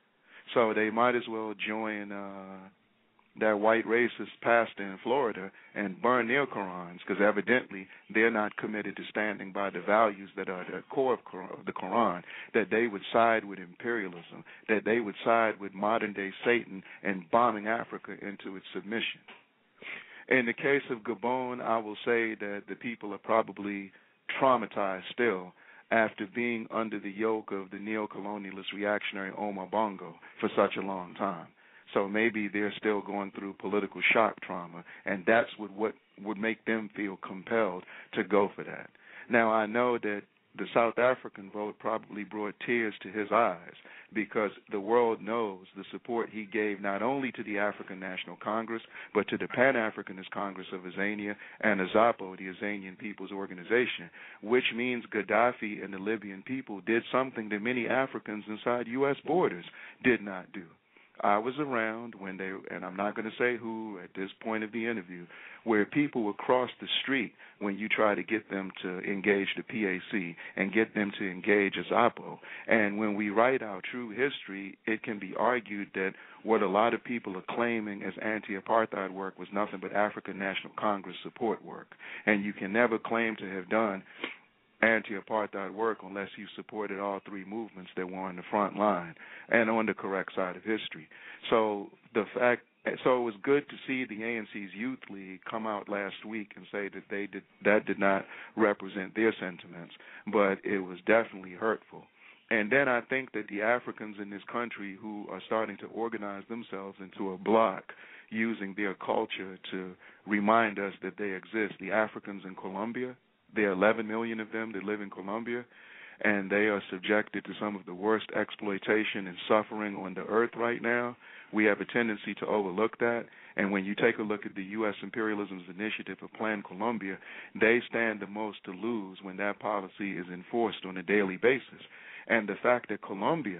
So they might as well join uh, that white racist pastor in Florida and burn their Qurans, because evidently they're not committed to standing by the values that are the core of the Quran, that they would side with imperialism, that they would side with modern-day Satan and bombing Africa into its submission. In the case of Gabon, I will say that the people are probably traumatized still after being under the yoke of the neo-colonialist reactionary Omar Bongo for such a long time. So maybe they're still going through political shock trauma, and that's what, what would make them feel compelled to go for that. Now, I know that the South African vote probably brought tears to his eyes because the world knows the support he gave not only to the African National Congress, but to the Pan-Africanist Congress of Azania and AZAPO, the Azanian People's Organization, which means Gaddafi and the Libyan people did something that many Africans inside U S borders did not do. I was around when they, and I'm not going to say who at this point of the interview, where people would cross the street when you try to get them to engage the P A C and get them to engage AZAPO. And when we write our true history, it can be argued that what a lot of people are claiming as anti-apartheid work was nothing but African National Congress support work. And you can never claim to have done anti-apartheid work unless you supported all three movements that were on the front line and on the correct side of history. So the fact, so it was good to see the A N C's Youth League come out last week and say that they did that did not represent their sentiments, but it was definitely hurtful. And then I think that the Africans in this country who are starting to organize themselves into a bloc using their culture to remind us that they exist, the Africans in Colombia, there are eleven million of them that live in Colombia, and they are subjected to some of the worst exploitation and suffering on the earth right now. We have a tendency to overlook that, and when you take a look at the U S Imperialism's initiative of Plan Colombia, they stand the most to lose when that policy is enforced on a daily basis. And the fact that Colombia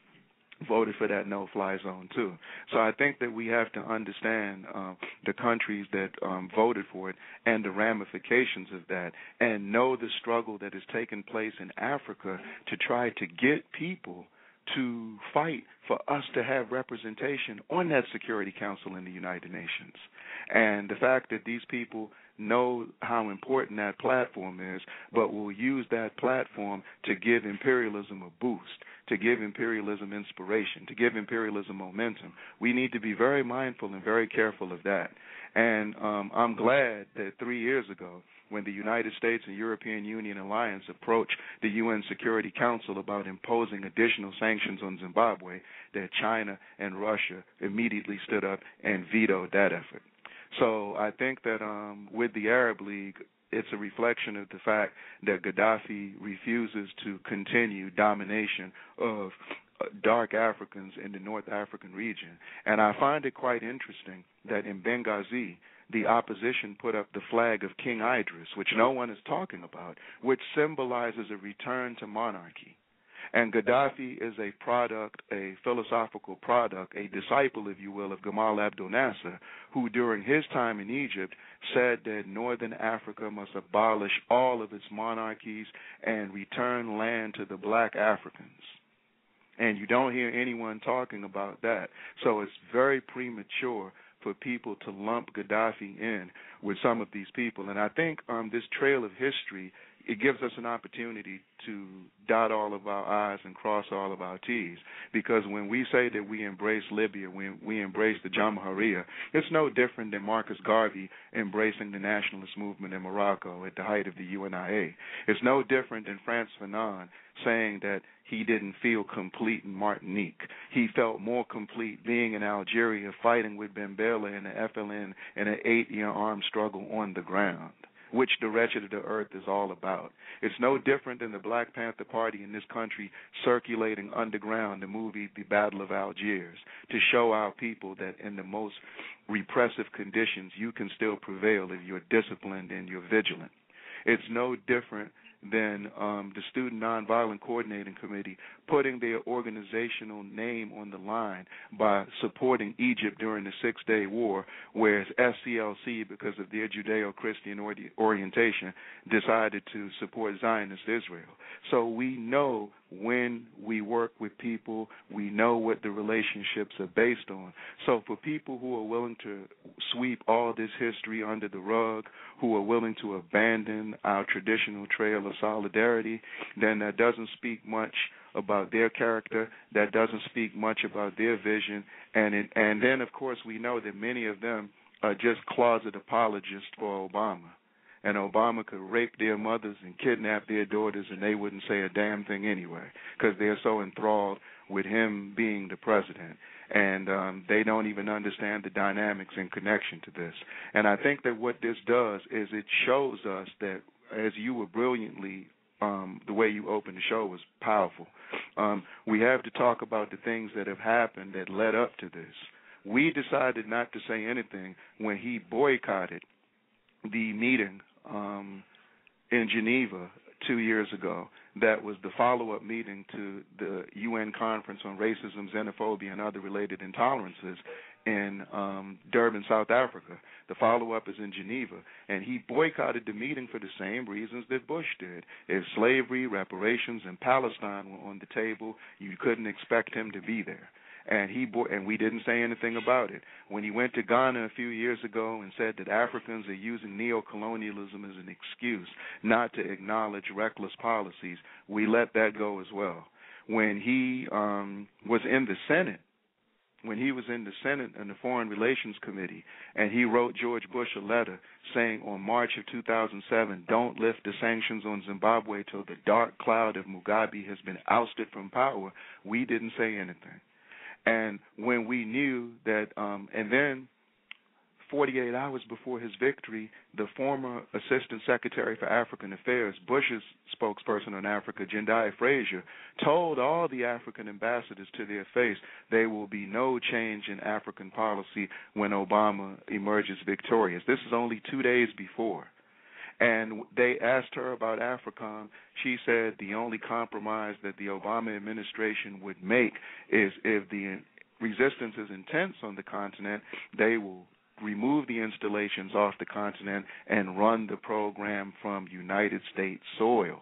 voted for that no-fly zone, too. So I think that we have to understand um, the countries that um, voted for it and the ramifications of that, and know the struggle that has taken place in Africa to try to get people to fight for us to have representation on that Security Council in the United Nations. And the fact that these people know how important that platform is, but will use that platform to give imperialism a boost, to give imperialism inspiration, to give imperialism momentum. We need to be very mindful and very careful of that. And um, I'm glad that three years ago, when the United States and European Union alliance approached the U N Security Council about imposing additional sanctions on Zimbabwe, that China and Russia immediately stood up and vetoed that effort. So I think that um, with the Arab League, it's a reflection of the fact that Gaddafi refuses to continue domination of uh, dark Africans in the North African region. And I find it quite interesting that in Benghazi, the opposition put up the flag of King Idris, which no one is talking about, which symbolizes a return to monarchy. And Gaddafi is a product, a philosophical product, a disciple, if you will, of Gamal Abdel Nasser, who during his time in Egypt said that Northern Africa must abolish all of its monarchies and return land to the black Africans. And you don't hear anyone talking about that. So it's very premature for people to lump Gaddafi in with some of these people. And I think um, this trail of history, it gives us an opportunity to dot all of our I's and cross all of our T's. Because when we say that we embrace Libya, when we embrace the Jamahiriya, it's no different than Marcus Garvey embracing the nationalist movement in Morocco at the height of the U N I A. It's no different than Frantz Fanon saying that he didn't feel complete in Martinique. He felt more complete being in Algeria fighting with Ben Bella and the F L N in an eight-year armed struggle on the ground, which the wretched of the earth is all about. It's no different than the Black Panther Party in this country circulating underground the movie The Battle of Algiers to show our people that in the most repressive conditions you can still prevail if you're disciplined and you're vigilant. It's no different than um, the Student Nonviolent Coordinating Committee putting their organizational name on the line by supporting Egypt during the Six-Day War, whereas S C L C, because of their Judeo-Christian ori- orientation, decided to support Zionist Israel. So we know when we work with people, we know what the relationships are based on. So for people who are willing to sweep all this history under the rug, who are willing to abandon our traditional trail of solidarity, then that doesn't speak much about their character, that doesn't speak much about their vision, and it, and then, of course, we know that many of them are just closet apologists for Obama. And Obama could rape their mothers and kidnap their daughters, and they wouldn't say a damn thing anyway, because they're so enthralled with him being the president. And um, they don't even understand the dynamics in connection to this. And I think that what this does is it shows us that, as you were brilliantly, um, the way you opened the show was powerful. Um, we have to talk about the things that have happened that led up to this. We decided not to say anything when he boycotted the meeting um, in Geneva two years ago. That was the follow-up meeting to the U N Conference on Racism, Xenophobia, and Other Related Intolerances in um, Durban, South Africa. The follow-up is in Geneva, and he boycotted the meeting for the same reasons that Bush did. If slavery, reparations, and Palestine were on the table, you couldn't expect him to be there. And he bo- and we didn't say anything about it. When he went to Ghana a few years ago and said that Africans are using neo-colonialism as an excuse not to acknowledge reckless policies, we let that go as well. When he um, was in the Senate, when he was in the Senate and the Foreign Relations Committee, and he wrote George Bush a letter saying on March of two thousand seven, don't lift the sanctions on Zimbabwe till the dark cloud of Mugabe has been ousted from power, we didn't say anything. And when we knew that, um, and then forty-eight hours before his victory, the former Assistant Secretary for African Affairs, Bush's spokesperson on Africa, Jendai Frazier, told all the African ambassadors to their face there will be no change in African policy when Obama emerges victorious. This is only two days before. And they asked her about AFRICOM. She said the only compromise that the Obama administration would make is if the resistance is intense on the continent, they will remove the installations off the continent and run the program from United States soil.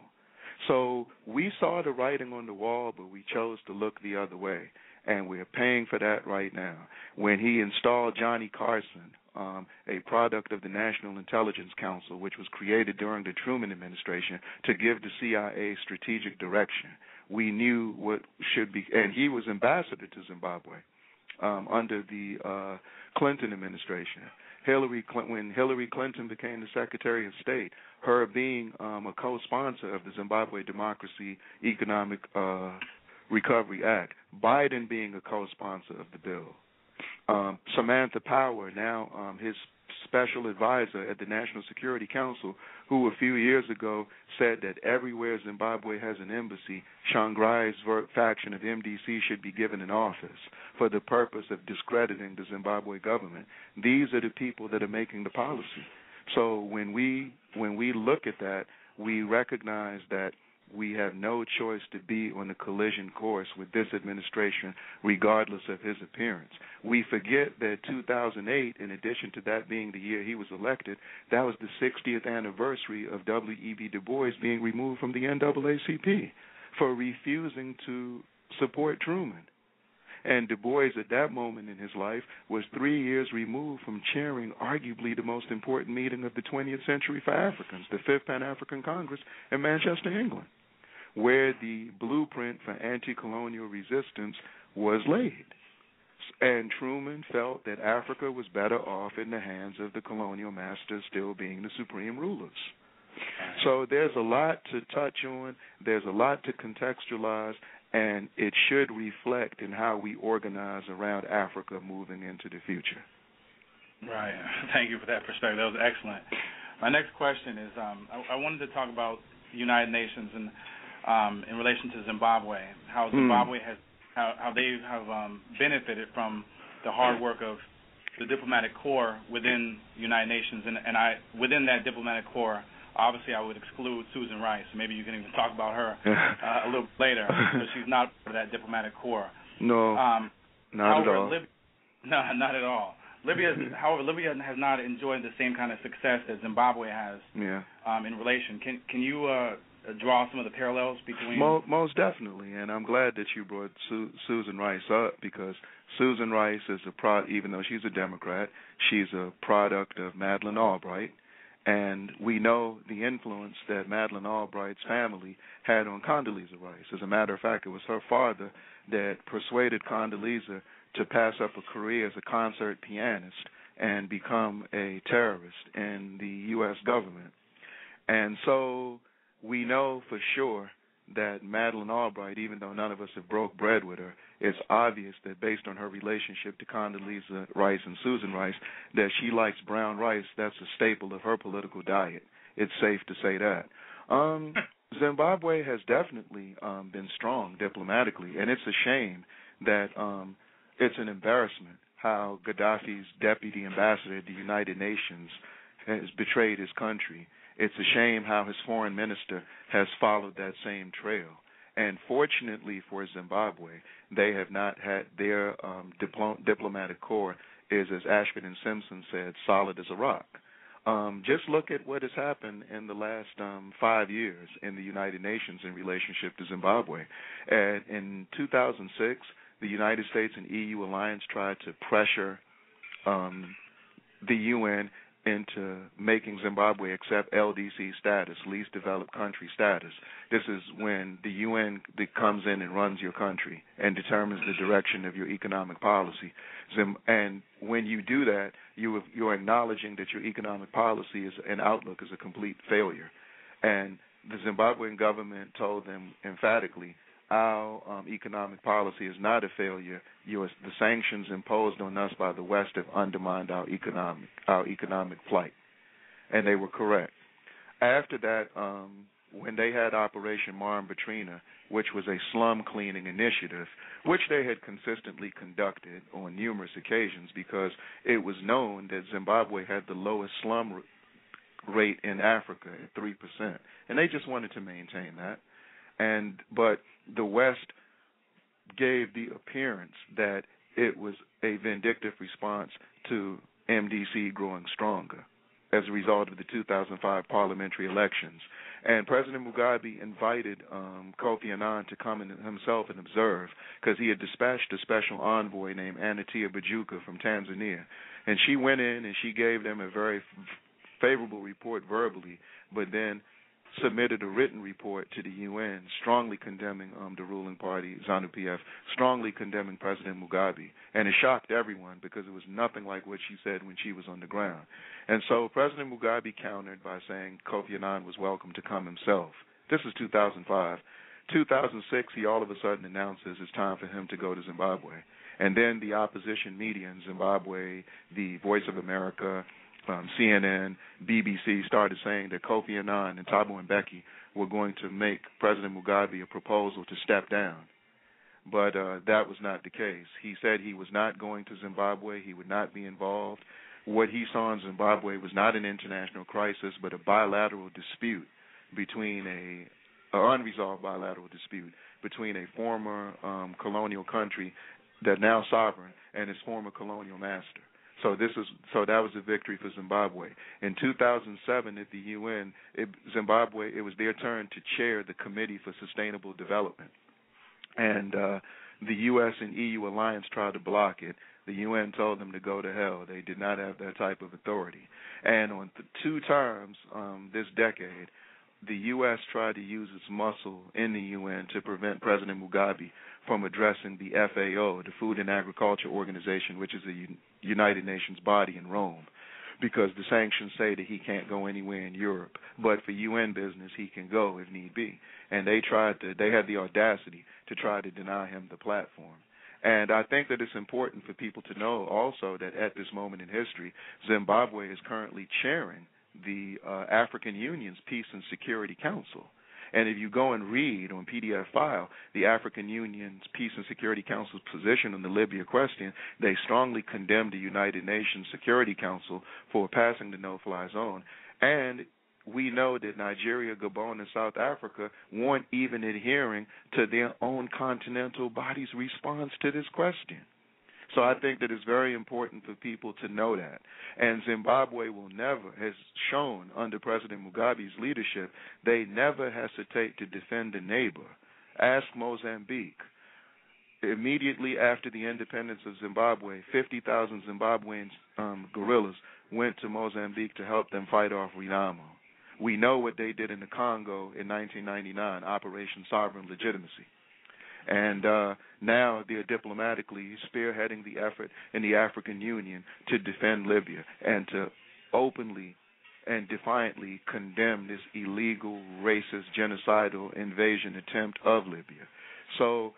So we saw the writing on the wall, but we chose to look the other way, and we're paying for that right now. When he installed Johnny Carson, Um, a product of the National Intelligence Council, which was created during the Truman administration to give the C I A strategic direction. We knew what should be, and he was ambassador to Zimbabwe um, under the uh, Clinton administration. Hillary Clinton, when Hillary Clinton became the Secretary of State, her being um, a co-sponsor of the Zimbabwe Democracy Economic uh, Recovery Act, Biden being a co-sponsor of the bill. Um, Samantha Power, now um, his special advisor at the National Security Council, who a few years ago said that everywhere Zimbabwe has an embassy, Shanghai's faction of M D C should be given an office for the purpose of discrediting the Zimbabwe government. These are the people that are making the policy. So when we when we look at that, we recognize that we have no choice to be on a collision course with this administration, regardless of his appearance. We forget that two thousand eight, in addition to that being the year he was elected, that was the sixtieth anniversary of W E B Du Bois being removed from the N double A C P for refusing to support Truman. And Du Bois, at that moment in his life, was three years removed from chairing arguably the most important meeting of the twentieth century for Africans, the Fifth Pan-African Congress in Manchester, England, where the blueprint for anti-colonial resistance was laid. And Truman felt that Africa was better off in the hands of the colonial masters still being the supreme rulers. So there's a lot to touch on, there's a lot to contextualize, and it should reflect in how we organize around Africa moving into the future. Right. Thank you for that perspective. That was excellent. My next question is, um, I, I wanted to talk about the United Nations and um, in relation to Zimbabwe, how Zimbabwe mm. has, how, how they have um, benefited from the hard work of the diplomatic corps within the United Nations, and, and I within that diplomatic corps, obviously I would exclude Susan Rice. Maybe you can even talk about her uh, a little later, because she's not part of that diplomatic corps. No, um, not however, at all. Libya, no, not at all. Libya, however, Libya has not enjoyed the same kind of success that Zimbabwe has. Yeah. Um, in relation, can can you uh, draw some of the parallels between? Most, most definitely, and I'm glad that you brought Su- Susan Rice up, because Susan Rice is a pro. Even though she's a Democrat, she's a product of Madeleine Albright, and we know the influence that Madeleine Albright's family had on Condoleezza Rice. As a matter of fact, it was her father that persuaded Condoleezza to pass up a career as a concert pianist and become a terrorist in the U S government. And so we know for sure that Madeleine Albright, even though none of us have broke bread with her, it's obvious that based on her relationship to Condoleezza Rice and Susan Rice, that she likes brown rice. That's a staple of her political diet. It's safe to say that. Um, Zimbabwe has definitely um, been strong diplomatically, and it's a shame that um, it's an embarrassment how Gaddafi's deputy ambassador at the United Nations has betrayed his country. It's a shame how his foreign minister has followed that same trail. And fortunately for Zimbabwe, they have not had their um, diplo- diplomatic corps is, as Ashford and Simpson said, solid as a rock. Um, just look at what has happened in the last um, five years in the United Nations in relationship to Zimbabwe. And in two thousand six, the United States and E U alliance tried to pressure um, the U N into making Zimbabwe accept L D C status, least developed country status. This is when the U N comes in and runs your country and determines the direction of your economic policy. And when you do that, you, you're acknowledging that your economic policy is, and outlook is a complete failure. And the Zimbabwean government told them emphatically, our um, economic policy is not a failure. U S the sanctions imposed on us by the West have undermined our economic our economic plight, and they were correct. After that, um, when they had Operation Marimbatrina, which was a slum cleaning initiative, which they had consistently conducted on numerous occasions, because it was known that Zimbabwe had the lowest slum r- rate in Africa at three percent, and they just wanted to maintain that. And but the West gave the appearance that it was a vindictive response to M D C growing stronger as a result of the two thousand five parliamentary elections. And President Mugabe invited um, Kofi Annan to come in himself and observe, because he had dispatched a special envoy named Anatia Bajuka from Tanzania. And she went in and she gave them a very f- favorable report verbally, but then submitted a written report to the U N strongly condemning um, the ruling party, ZANU-P F, strongly condemning President Mugabe. And it shocked everyone, because it was nothing like what she said when she was on the ground. And so President Mugabe countered by saying Kofi Annan was welcome to come himself. This is two thousand five. two thousand six, he all of a sudden announces it's time for him to go to Zimbabwe. And then the opposition media in Zimbabwe, the Voice of America, Um, C N N, B B C started saying that Kofi Annan and Thabo Mbeki were going to make President Mugabe a proposal to step down. But uh, that was not the case. He said he was not going to Zimbabwe. He would not be involved. What he saw in Zimbabwe was not an international crisis, but a bilateral dispute between a, a unresolved bilateral dispute between a former um, colonial country that now sovereign and its former colonial master. So this is so that was a victory for Zimbabwe. In two thousand seven at the U N, it, Zimbabwe, it was their turn to chair the Committee for Sustainable Development. And uh, the U S and E U alliance tried to block it. The U N told them to go to hell. They did not have that type of authority. And on th- two times um, this decade, the U S tried to use its muscle in the U N to prevent President Mugabe from addressing the F A O, the Food and Agriculture Organization, which is a U- United Nations body in Rome, because the sanctions say that he can't go anywhere in Europe. But for U N business, he can go if need be. And they tried to, they had the audacity to try to deny him the platform. And I think that it's important for people to know also that at this moment in history, Zimbabwe is currently chairing the uh, African Union's Peace and Security Council. And if you go and read on P D F file the African Union's Peace and Security Council's position on the Libya question, they strongly condemn the United Nations Security Council for passing the no-fly zone. And we know that Nigeria, Gabon, and South Africa weren't even adhering to their own continental body's response to this question. So I think that it's very important for people to know that. And Zimbabwe will never, has shown under President Mugabe's leadership, they never hesitate to defend a neighbor. Ask Mozambique. Immediately after the independence of Zimbabwe, fifty thousand Zimbabwean um, guerrillas went to Mozambique to help them fight off Renamo. We know what they did in the Congo in nineteen ninety-nine, Operation Sovereign Legitimacy. And uh, now they're diplomatically spearheading the effort in the African Union to defend Libya and to openly and defiantly condemn this illegal, racist, genocidal invasion attempt of Libya. So,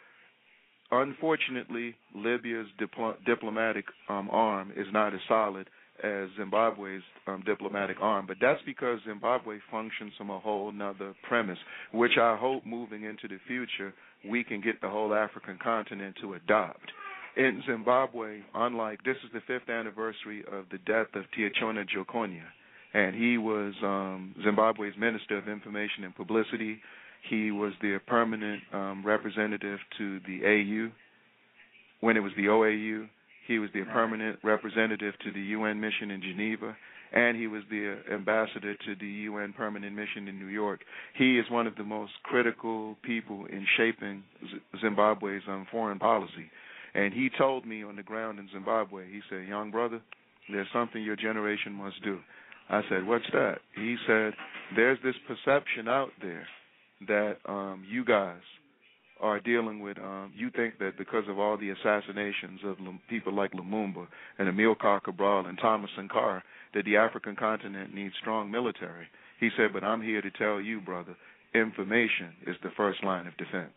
unfortunately, Libya's dipl- diplomatic um, arm is not as solid as Zimbabwe's um, diplomatic arm, but that's because Zimbabwe functions from a whole nother premise, which I hope moving into the future we can get the whole African continent to adopt. In Zimbabwe, unlike, this is the fifth anniversary of the death of Tiachona Jokonya, and he was um, Zimbabwe's Minister of Information and Publicity. He was the permanent um, representative to the A U when it was the O A U. He was the permanent representative to the U N mission in Geneva, and he was the ambassador to the U N permanent mission in New York. He is one of the most critical people in shaping Z- Zimbabwe's um, foreign policy. And he told me on the ground in Zimbabwe, he said, young brother, there's something your generation must do. I said, what's that? He said, there's this perception out there that um, you guys are dealing with, um, you think that because of all the assassinations of L- people like Lumumba and Amilcar Cabral and Thomas Sankara, that the African continent needs strong military. He said, but I'm here to tell you, brother, information is the first line of defense.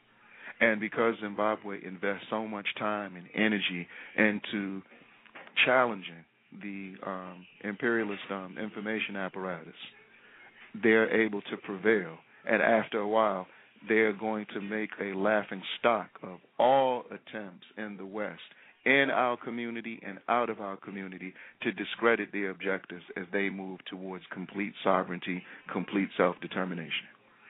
And because Zimbabwe invests so much time and energy into challenging the um, imperialist um, information apparatus, they're able to prevail. And after a while, they're going to make a laughing stock of all attempts in the West, in our community and out of our community, to discredit their objectives as they move towards complete sovereignty, complete self-determination.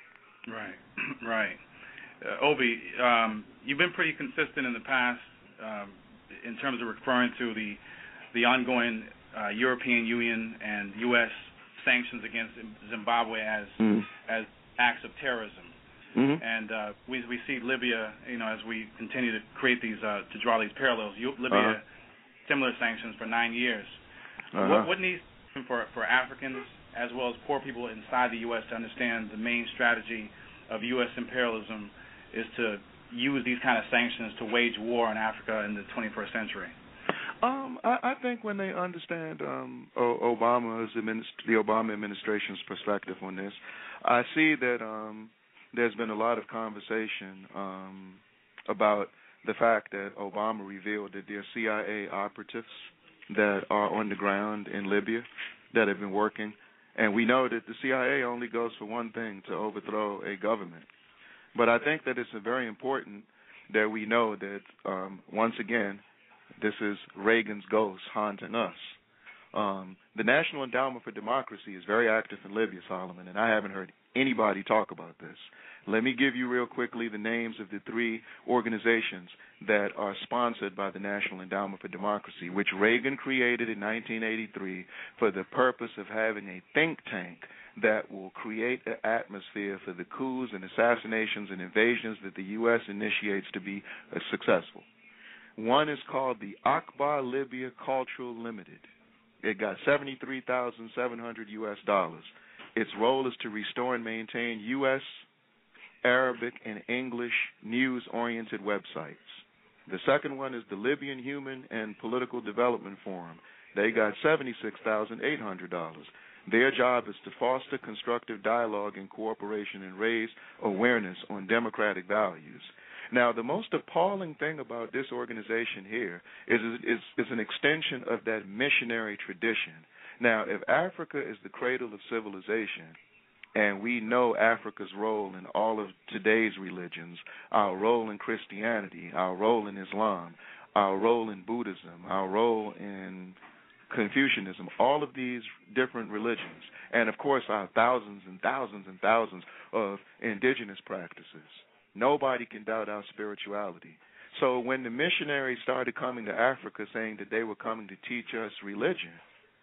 Right, right. Uh, Obi, um, you've been pretty consistent in the past um, in terms of referring to the the ongoing uh, European Union and U S sanctions against Zimbabwe as mm. as acts of terrorism. Mm-hmm. And uh, we we see Libya, you know, as we continue to create these, uh, to draw these parallels. You, Libya, uh-huh. similar sanctions for nine years. Uh-huh. What, what needs for for Africans as well as poor people inside the U S to understand the main strategy of U S imperialism is to use these kind of sanctions to wage war on Africa in the twenty-first century? Um, I, I think when they understand um, o- Obama's administ- the Obama administration's perspective on this, I see that um, there's been a lot of conversation um, about the fact that Obama revealed that there are C I A operatives that are on the ground in Libya that have been working. And we know that the C I A only goes for one thing, to overthrow a government. But I think that it's very important that we know that, um, once again, this is Reagan's ghost haunting us. Um, the National Endowment for Democracy is very active in Libya, Solomon, and I haven't heard anybody talk about this. Let me give you real quickly the names of the three organizations that are sponsored by the National Endowment for Democracy, which Reagan created in nineteen eighty-three for the purpose of having a think tank that will create an atmosphere for the coups and assassinations and invasions that the U S initiates to be uh, successful. One is called the Akbar Libya Cultural Limited. It got seventy-three thousand seven hundred U S dollars. Its role is to restore and maintain U S, Arabic, and English news-oriented websites. The second one is the Libyan Human and Political Development Forum. They got seventy-six thousand eight hundred dollars. Their job is to foster constructive dialogue and cooperation and raise awareness on democratic values. Now, the most appalling thing about this organization here is it's, it's an extension of that missionary tradition. Now, if Africa is the cradle of civilization, and we know Africa's role in all of today's religions, our role in Christianity, our role in Islam, our role in Buddhism, our role in Confucianism, all of these different religions, and of course our thousands and thousands and thousands of indigenous practices. Nobody can doubt our spirituality. So when the missionaries started coming to Africa saying that they were coming to teach us religion,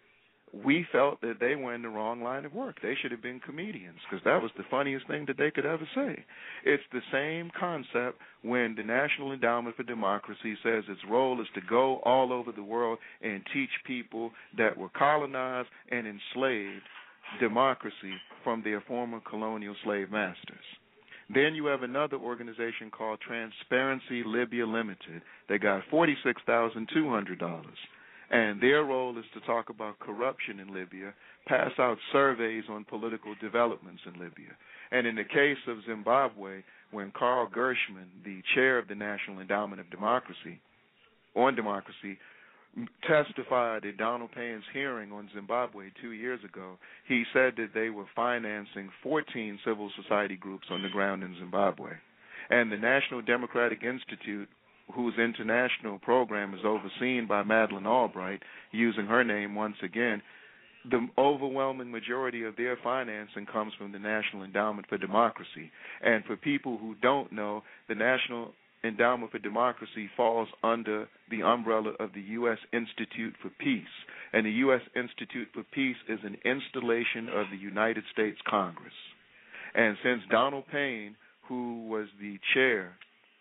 we felt that they were in the wrong line of work. They should have been comedians, because that was the funniest thing that they could ever say. It's the same concept when the National Endowment for Democracy says its role is to go all over the world and teach people that were colonized and enslaved democracy from their former colonial slave masters. Then you have another organization called Transparency Libya Limited. They got forty-six thousand two hundred dollars. And their role is to talk about corruption in Libya, pass out surveys on political developments in Libya. And in the case of Zimbabwe, when Carl Gershman, the chair of the National Endowment of Democracy, on democracy, testified at Donald Payne's hearing on Zimbabwe two years ago, he said that they were financing fourteen civil society groups on the ground in Zimbabwe. And the National Democratic Institute, whose international program is overseen by Madeleine Albright, using her name once again, the overwhelming majority of their financing comes from the National Endowment for Democracy. And for people who don't know, the National Endowment for Democracy falls under the umbrella of the U S Institute for Peace. And the U S Institute for Peace is an installation of the United States Congress. And since Donald Payne, who was the chair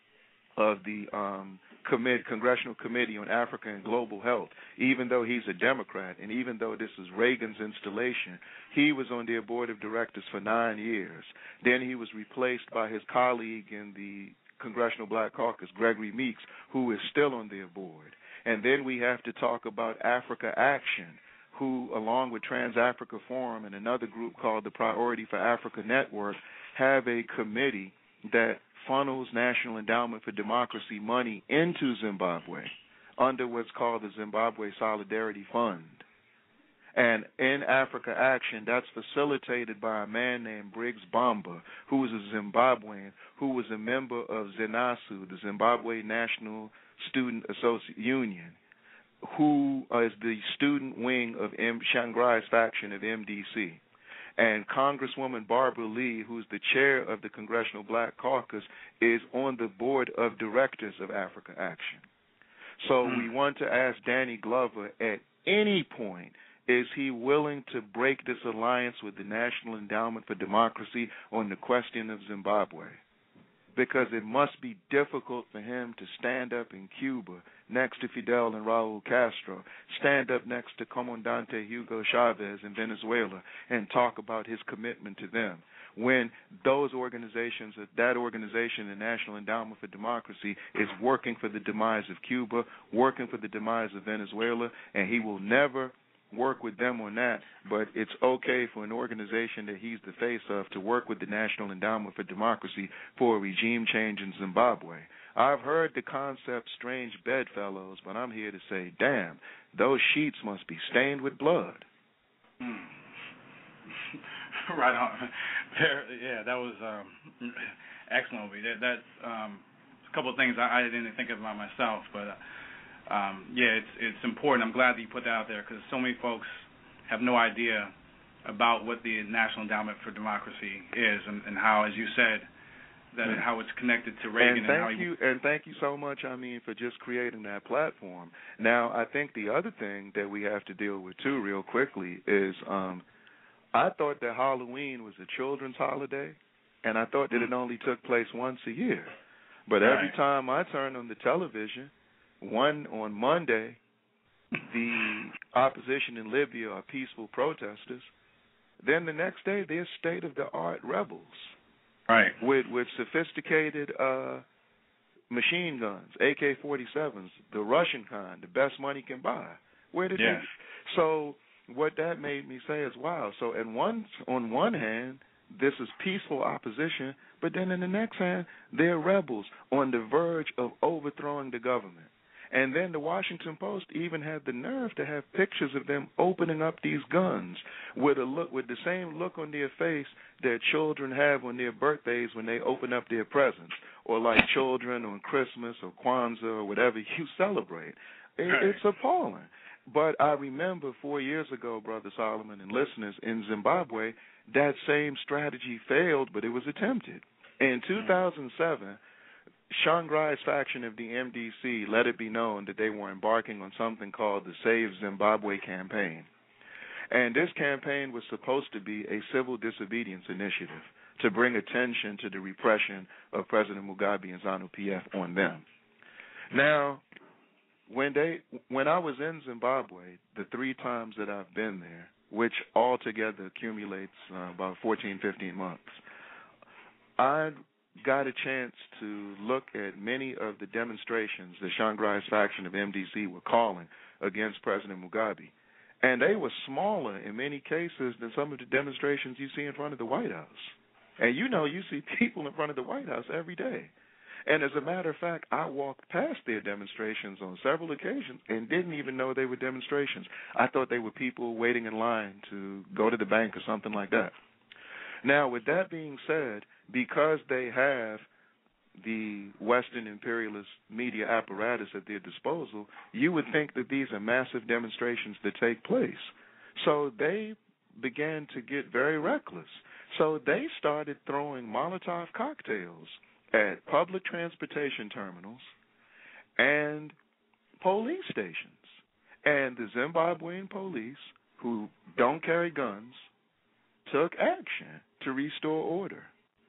of the um, commit, Congressional Committee on Africa and Global Health, even though he's a Democrat and even though this is Reagan's installation, he was on their board of directors for nine years. Then he was replaced by his colleague in the Congressional Black Caucus, Gregory Meeks, who is still on their board. And then we have to talk about Africa Action, who, along with Trans-Africa Forum and another group called the Priority for Africa Network, have a committee that funnels National Endowment for Democracy money into Zimbabwe under what's called the Zimbabwe Solidarity Fund. And in Africa Action, that's facilitated by a man named Briggs Bamba, who is a Zimbabwean, who was a member of ZINASU, the Zimbabwe National Student Association Union, who is the student wing of M- Shanghai's faction of M D C. And Congresswoman Barbara Lee, who's the chair of the Congressional Black Caucus, is on the board of directors of Africa Action. So mm. we want to ask Danny Glover, at any point, is he willing to break this alliance with the National Endowment for Democracy on the question of Zimbabwe? Because it must be difficult for him to stand up in Cuba next to Fidel and Raul Castro, stand up next to Comandante Hugo Chavez in Venezuela and talk about his commitment to them, when those organizations, that organization, the National Endowment for Democracy, is working for the demise of Cuba, working for the demise of Venezuela, and he will never work with them on that, but it's okay for an organization that he's the face of to work with the National Endowment for Democracy for a regime change in Zimbabwe. I've heard the concept strange bedfellows, but I'm here to say, damn, those sheets must be stained with blood. Hmm. Right on. Yeah, that was um, excellent. That, that um, a couple of things I, I didn't think of by myself, but uh, Um, yeah, it's it's important. I'm glad that you put that out there, because so many folks have no idea about what the National Endowment for Democracy is, and, and how, as you said, that mm-hmm. how it's connected to Reagan. And thank and how you, and thank you so much, I mean, for just creating that platform. Now, I think the other thing that we have to deal with too, real quickly, is um, I thought that Halloween was a children's holiday, and I thought that it only took place once a year. But right. every time I turn on the television, one on Monday, the opposition in Libya are peaceful protesters. Then the next day, they're state-of-the-art rebels, right, with with sophisticated uh, machine guns, A K forty-sevens, the Russian kind, the best money can buy. Where did yeah. they? So what that made me say is, wow. So in one, on one hand, this is peaceful opposition, but then in the next hand, they're rebels on the verge of overthrowing the government. And then the Washington Post even had the nerve to have pictures of them opening up these guns with a look, with the same look on their face that children have on their birthdays when they open up their presents, or like children on Christmas or Kwanzaa or whatever you celebrate. It, it's appalling. But I remember four years ago, Brother Solomon and listeners, in Zimbabwe, that same strategy failed, but it was attempted. In two thousand seven, Shangrai's faction of the M D C let it be known that they were embarking on something called the Save Zimbabwe campaign. And this campaign was supposed to be a civil disobedience initiative to bring attention to the repression of President Mugabe and ZANU-P F on them. Now, when they, when I was in Zimbabwe, the three times that I've been there, which altogether accumulates uh, about fourteen, fifteen months, I got a chance to look at many of the demonstrations the Shangrai's faction of M D C were calling against President Mugabe. And they were smaller in many cases than some of the demonstrations you see in front of the White House. And you know, you see people in front of the White House every day. And as a matter of fact, I walked past their demonstrations on several occasions and didn't even know they were demonstrations. I thought they were people waiting in line to go to the bank or something like that. Now, with that being said, because they have the Western imperialist media apparatus at their disposal, you would think that these are massive demonstrations that take place. So they began to get very reckless. So they started throwing Molotov cocktails at public transportation terminals and police stations. And the Zimbabwean police, who don't carry guns, took action to restore order.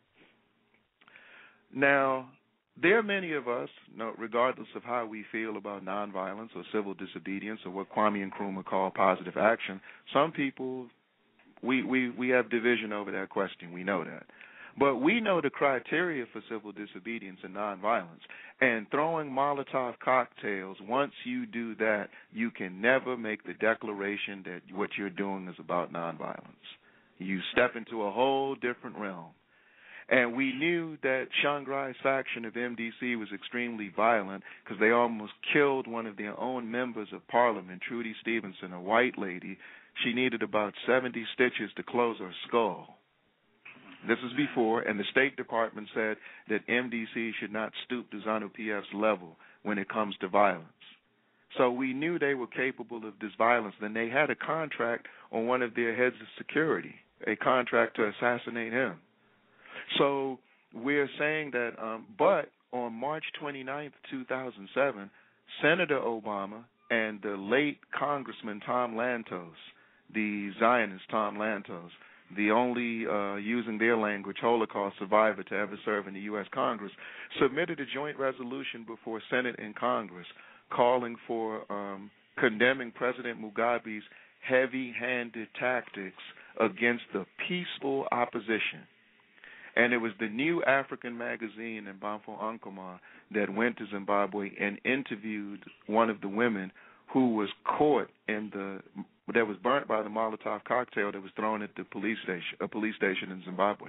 Now, there are many of us, regardless of how we feel about nonviolence or civil disobedience or what Kwame Nkrumah called positive action, some people, we, we, we have division over that question. We know that. But we know the criteria for civil disobedience and nonviolence. And throwing Molotov cocktails, once you do that, you can never make the declaration that what you're doing is about nonviolence. You step into a whole different realm. And we knew that Shangrai's faction of M D C was extremely violent because they almost killed one of their own members of parliament, Trudy Stevenson, a white lady. She needed about seventy stitches to close her skull. This was before, and the State Department said that M D C should not stoop to ZANU-P F's level when it comes to violence. So we knew they were capable of this violence. Then they had a contract on one of their heads of security, a contract to assassinate him. So we're saying that, um, but on March twenty-ninth, two thousand seven, Senator Obama and the late Congressman Tom Lantos, the Zionist Tom Lantos, the only, uh, using their language, Holocaust survivor to ever serve in the U S Congress, submitted a joint resolution before Senate and Congress calling for um, condemning President Mugabe's heavy-handed tactics against the peaceful opposition. And it was the New African magazine in Bamfo Ankoma that went to Zimbabwe and interviewed one of the women who was caught in the that was burnt by the Molotov cocktail that was thrown at the police station, a police station in Zimbabwe.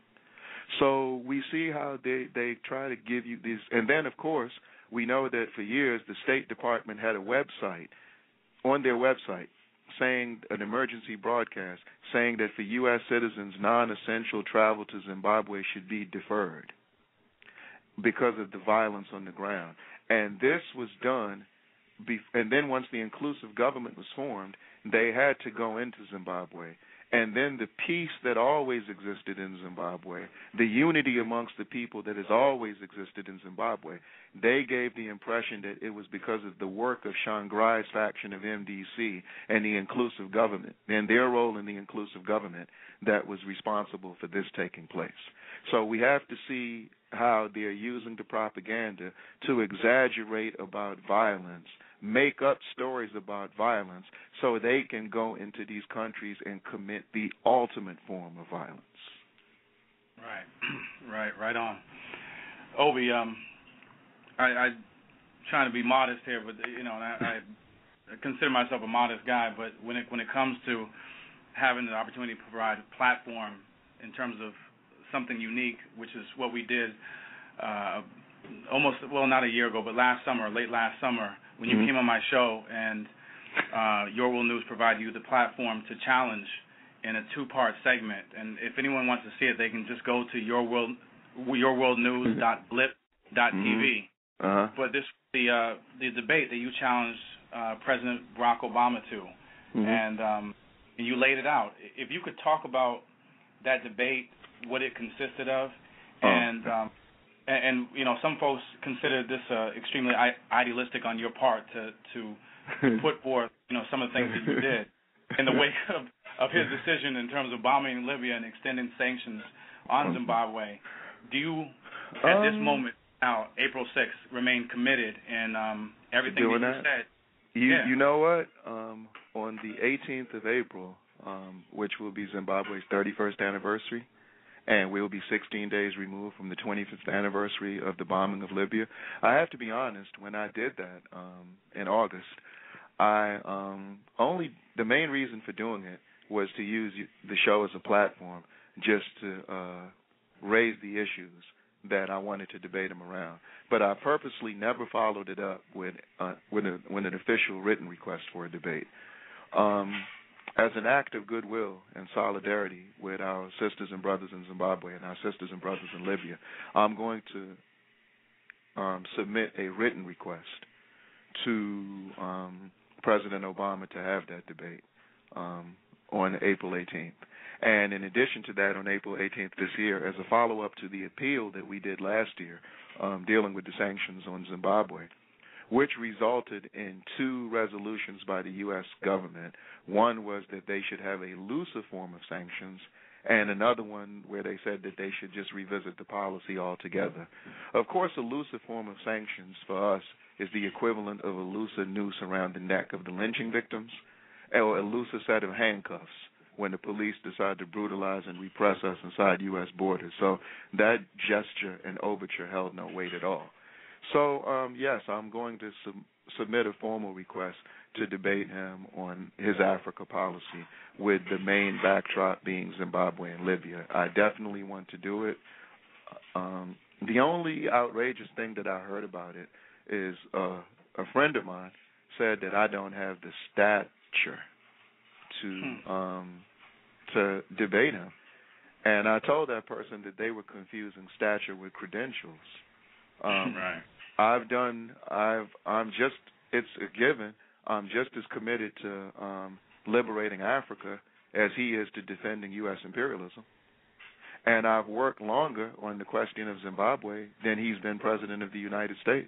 So we see how they, they try to give you these. And then, of course, we know that for years the State Department had a website, on their website, saying, an emergency broadcast, saying that for U S citizens, non-essential travel to Zimbabwe should be deferred because of the violence on the ground. And this was done be, and then once the inclusive government was formed, they had to go into Zimbabwe. And then the peace that always existed in Zimbabwe, the unity amongst the people that has always existed in Zimbabwe, they gave the impression that it was because of the work of Shangrai's faction of M D C and the inclusive government, and their role in the inclusive government, that was responsible for this taking place. So we have to see how they're using the propaganda to exaggerate about violence, make up stories about violence, so they can go into these countries and commit the ultimate form of violence. Right, right, right on. Obi, um, I, I trying to be modest here, but you know, I, I consider myself a modest guy. But when it when it comes to having the opportunity to provide a platform in terms of something unique, which is what we did uh, almost, well, not a year ago, but last summer, late last summer, when you mm-hmm. came on my show, and uh, Your World News provided you the platform to challenge in a two-part segment. And if anyone wants to see it, they can just go to your world, your world news dot blip dot t v. Mm-hmm. Uh-huh. But this the uh, the debate that you challenged uh, President Barack Obama to, mm-hmm. and um, and you laid it out. If you could talk about that debate, what it consisted of, oh. and um, and, and you know, some folks consider this uh, extremely idealistic on your part to to put forth, you know, some of the things that you did in the wake of, of his decision in terms of bombing Libya and extending sanctions on Zimbabwe. Do you, at um, this moment now, April sixth, remain committed in um, everything that you that? said? You, yeah. you know what? Um, on the eighteenth of April, um, which will be Zimbabwe's thirty-first anniversary, and we'll be sixteen days removed from the twenty-fifth anniversary of the bombing of Libya. I have to be honest, when I did that um, in August, I um, only, the main reason for doing it was to use the show as a platform just to uh, raise the issues that I wanted to debate them around. But I purposely never followed it up with, uh, with, a, with an official written request for a debate. Um, As an act of goodwill and solidarity with our sisters and brothers in Zimbabwe and our sisters and brothers in Libya, I'm going to um, submit a written request to um, President Obama to have that debate um, on April eighteenth. And in addition to that, on April eighteenth this year, as a follow-up to the appeal that we did last year um, dealing with the sanctions on Zimbabwe, which resulted in two resolutions by the U S government. One was that they should have a looser form of sanctions, and another one where they said that they should just revisit the policy altogether. Of course, a looser form of sanctions for us is the equivalent of a looser noose around the neck of the lynching victims, or a looser set of handcuffs when the police decide to brutalize and repress us inside U S borders. So that gesture and overture held no weight at all. So, um, yes, I'm going to sub- submit a formal request to debate him on his Africa policy, with the main backdrop being Zimbabwe and Libya. I definitely want to do it. Um, the only outrageous thing that I heard about it is uh, a friend of mine said that I don't have the stature to um, to debate him. And I told that person that they were confusing stature with credentials. Um, right. I've done. I've. I'm just. It's a given. I'm just as committed to um, liberating Africa as he is to defending U S imperialism. And I've worked longer on the question of Zimbabwe than he's been president of the United States.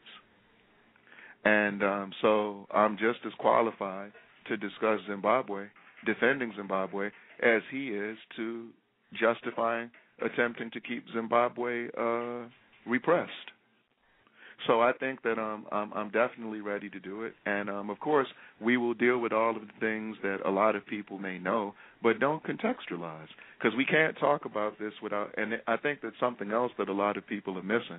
And um, so I'm just as qualified to discuss Zimbabwe, defending Zimbabwe, as he is to justifying attempting to keep Zimbabwe uh, repressed. So I think that um, I'm, I'm definitely ready to do it. And, um, of course, we will deal with all of the things that a lot of people may know but don't contextualize, because we can't talk about this without – and I think that's something else that a lot of people are missing.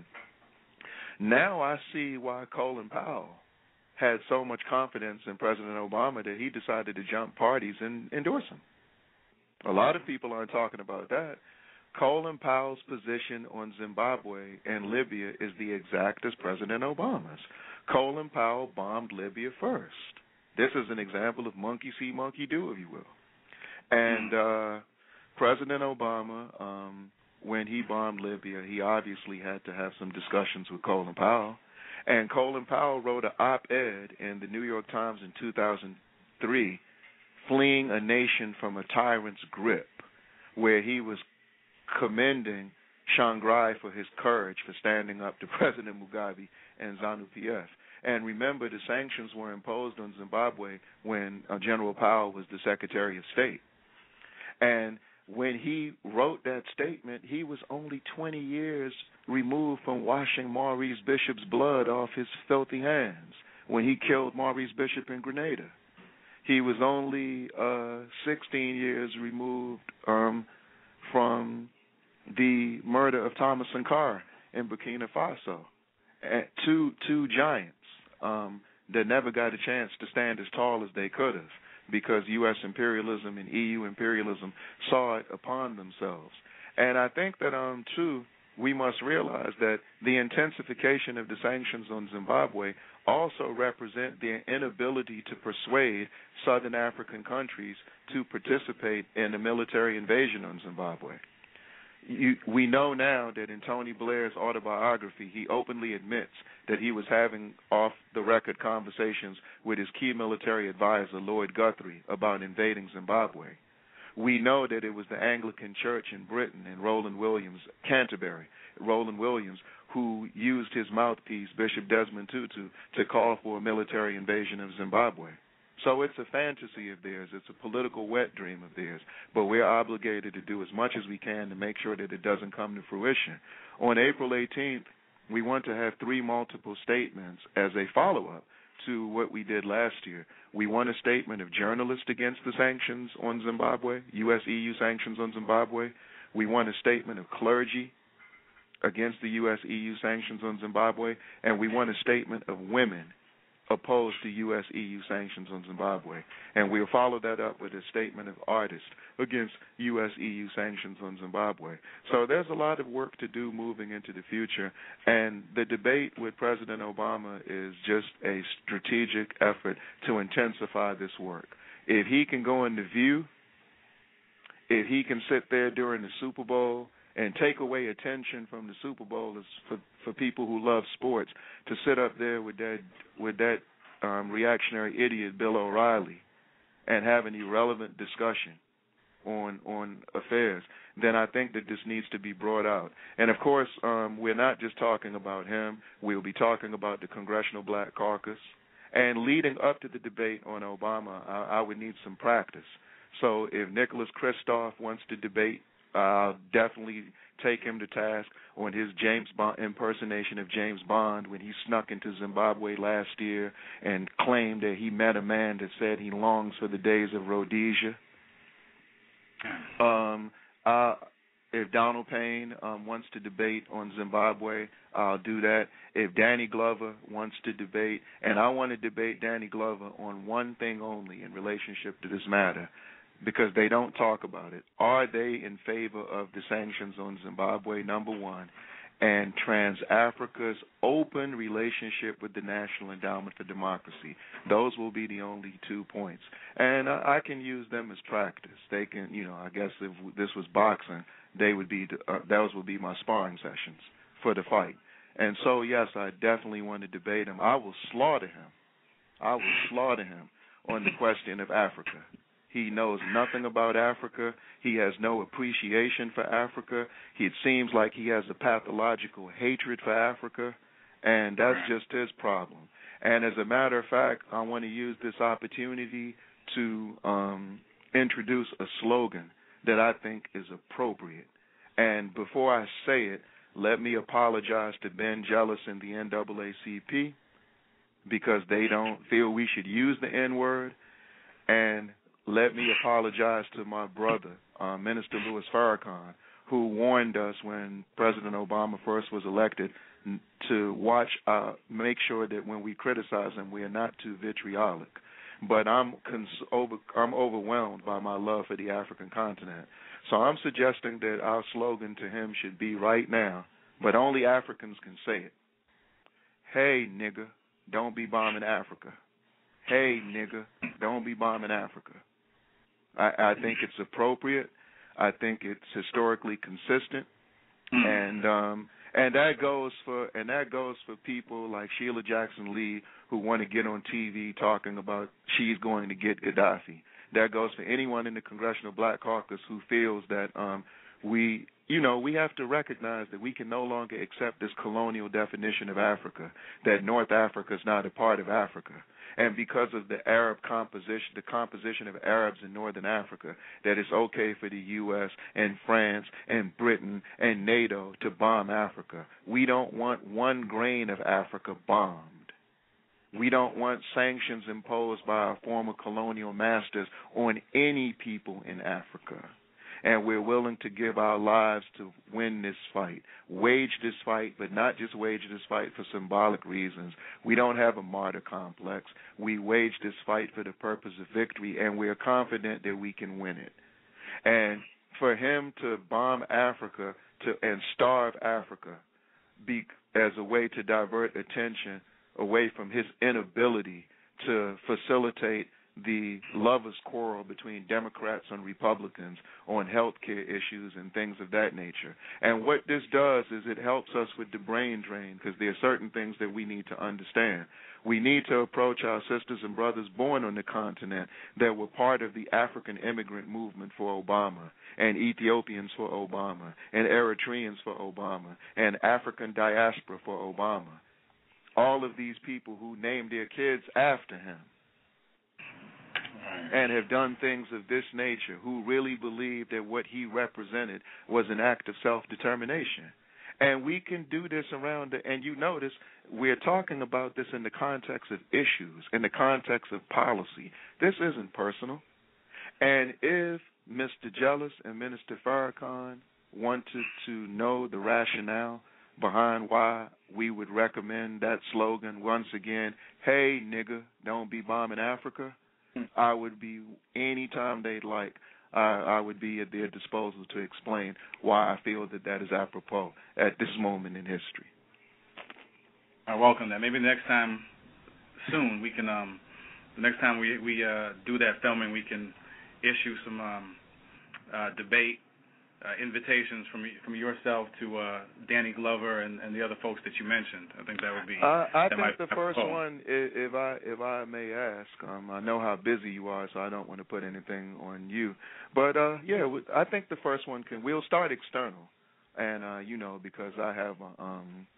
Now I see why Colin Powell had so much confidence in President Obama that he decided to jump parties and endorse him. A lot of people aren't talking about that. Colin Powell's position on Zimbabwe and Libya is the exact as President Obama's. Colin Powell bombed Libya first. This is an example of monkey see, monkey do, if you will. And uh, President Obama, um, when he bombed Libya, he obviously had to have some discussions with Colin Powell. And Colin Powell wrote an op-ed in the New York Times in two thousand three, fleeing a nation from a tyrant's grip, where he was commending Shangrai for his courage for standing up to President Mugabe and ZANU-P F. And remember, the sanctions were imposed on Zimbabwe when uh, General Powell was the Secretary of State. And when he wrote that statement, he was only twenty years removed from washing Maurice Bishop's blood off his filthy hands when he killed Maurice Bishop in Grenada. He was only uh, sixteen years removed um, from the murder of Thomas Sankara in Burkina Faso. And two, two giants um, that never got a chance to stand as tall as they could have, because U S imperialism and E U imperialism saw it upon themselves. And I think that, um, too, we must realize that the intensification of the sanctions on Zimbabwe also represent their inability to persuade southern African countries to participate in a military invasion on Zimbabwe. You, we know now that in Tony Blair's autobiography, he openly admits that he was having off-the-record conversations with his key military advisor, Lloyd Guthrie, about invading Zimbabwe. We know that it was the Anglican Church in Britain and Roland Williams, Canterbury, Roland Williams, who used his mouthpiece, Bishop Desmond Tutu, to call for a military invasion of Zimbabwe. So it's a fantasy of theirs. It's a political wet dream of theirs. But we're obligated to do as much as we can to make sure that it doesn't come to fruition. On April eighteenth, we want to have three multiple statements as a follow-up to what we did last year. We want a statement of journalists against the sanctions on Zimbabwe, U S E U sanctions on Zimbabwe. We want a statement of clergy against the U S E U sanctions on Zimbabwe. And we want a statement of women opposed to U S E U sanctions on Zimbabwe. And we'll follow that up with a statement of artists against U S E U sanctions on Zimbabwe. So there's a lot of work to do moving into the future, and the debate with President Obama is just a strategic effort to intensify this work. If he can go in the View, if he can sit there during the Super Bowl and take away attention from the Super Bowl is for, for people who love sports, to sit up there with that with that um, reactionary idiot Bill O'Reilly and have an irrelevant discussion on on affairs, then I think that this needs to be brought out. And of course, um, we're not just talking about him. We'll be talking about the Congressional Black Caucus. And leading up to the debate on Obama, I, I would need some practice. So if Nicholas Kristof wants to debate, I'll definitely take him to task on his James Bond impersonation of James Bond when he snuck into Zimbabwe last year and claimed that he met a man that said he longs for the days of Rhodesia. Um, uh, if Donald Payne um, wants to debate on Zimbabwe, I'll do that. If Danny Glover wants to debate, and I want to debate Danny Glover on one thing only in relationship to this matter, because they don't talk about it. Are they in favor of the sanctions on Zimbabwe, number one, and Trans-Africa's open relationship with the National Endowment for Democracy? Those will be the only two points. And I, I can use them as practice. They can, you know, I guess if this was boxing, they would be, uh, those would be my sparring sessions for the fight. And so, yes, I definitely want to debate him. I will slaughter him. I will slaughter him on the question of Africa. He knows nothing about Africa. He has no appreciation for Africa. He, it seems like he has a pathological hatred for Africa, and that's just his problem. And as a matter of fact, I want to use this opportunity to um, introduce a slogan that I think is appropriate. And before I say it, let me apologize to Ben Jealous and the N double A C P because they don't feel we should use the N-word, and let me apologize to my brother, uh, Minister Louis Farrakhan, who warned us when President Obama first was elected to watch, uh, make sure that when we criticize him, we are not too vitriolic. But I'm cons- over, I'm overwhelmed by my love for the African continent. So I'm suggesting that our slogan to him should be right now, but only Africans can say it. Hey, nigga, don't be bombing Africa. Hey, nigga, don't be bombing Africa. I, I think it's appropriate. I think it's historically consistent. And um, And that goes for and that goes for people like Sheila Jackson Lee who want to get on T V talking about she's going to get Gaddafi. That goes for anyone in the Congressional Black Caucus who feels that um, we, you know, we have to recognize that we can no longer accept this colonial definition of Africa, that North Africa is not a part of Africa. And because of the Arab composition, the composition of Arabs in Northern Africa, that it's okay for the U S and France and Britain and NATO to bomb Africa. We don't want one grain of Africa bombed. We don't want sanctions imposed by our former colonial masters on any people in Africa. And we're willing to give our lives to win this fight, wage this fight, but not just wage this fight for symbolic reasons. We don't have a martyr complex. We wage this fight for the purpose of victory, and we're confident that we can win it. And for him to bomb Africa to and starve Africa be, as a way to divert attention away from his inability to facilitate the lovers' quarrel between Democrats and Republicans on health care issues and things of that nature. And what this does is it helps us with the brain drain, because there are certain things that we need to understand. We need to approach our sisters and brothers born on the continent that were part of the African immigrant movement for Obama, and Ethiopians for Obama, and Eritreans for Obama, and African diaspora for Obama. All of these people who named their kids after him and have done things of this nature, who really believed that what he represented was an act of self-determination. And we can do this around, the, and you notice we're talking about this in the context of issues, in the context of policy. This isn't personal. And if Mister Jealous and Minister Farrakhan wanted to know the rationale behind why we would recommend that slogan once again, hey, nigga, don't be bombing Africa, I would be, anytime they'd like, I, I would be at their disposal to explain why I feel that that is apropos at this moment in history. I welcome that. Maybe next time, soon, we can, um, the next time we we uh, do that filming, we can issue some um, uh, debate Uh, invitations from from yourself to uh, Danny Glover and, and the other folks that you mentioned. I think that would be. Uh, I think might, the first oh. one, if I if I may ask, um, I know how busy you are, so I don't want to put anything on you. But uh, yeah, I think the first one can. We'll start external, and uh, you know, because I have a, um,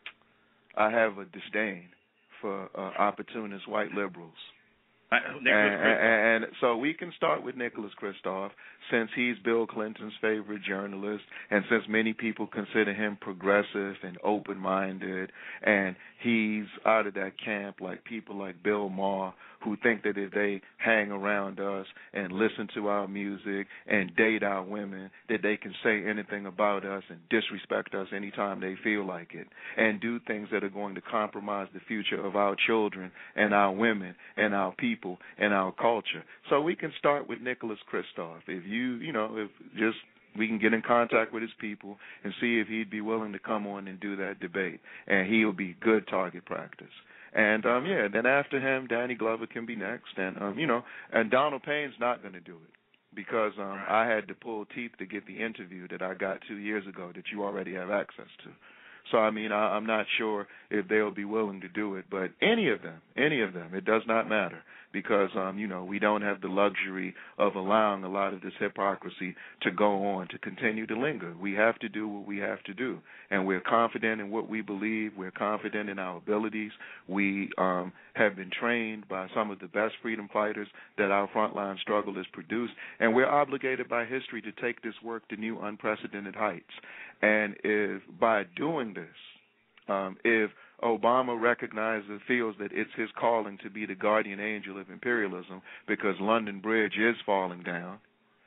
I have a disdain for uh, opportunist white liberals. And, and, and so we can start with Nicholas Kristof, since he's Bill Clinton's favorite journalist, and since many people consider him progressive and open-minded, and he's out of that camp like people like Bill Maher, who think that if they hang around us and listen to our music and date our women, that they can say anything about us and disrespect us anytime they feel like it, and do things that are going to compromise the future of our children and our women and our people and our culture. So we can start with Nicholas Kristof. If you, you know, if just we can get in contact with his people and see if he'd be willing to come on and do that debate, and he'll be good target practice. And, um, yeah, then after him, Danny Glover can be next. And, um, you know, and Donald Payne's not going to do it because um, I had to pull teeth to get the interview that I got two years ago that you already have access to. So, I mean, I, I'm not sure if they'll be willing to do it. But any of them, any of them, it does not matter because, um, you know, we don't have the luxury of allowing a lot of this hypocrisy to go on, to continue to linger. We have to do what we have to do. And we're confident in what we believe. We're confident in our abilities. We um, have been trained by some of the best freedom fighters that our frontline struggle has produced. And we're obligated by history to take this work to new unprecedented heights. And if by doing this, um, if Obama recognizes, feels that it's his calling to be the guardian angel of imperialism because London Bridge is falling down,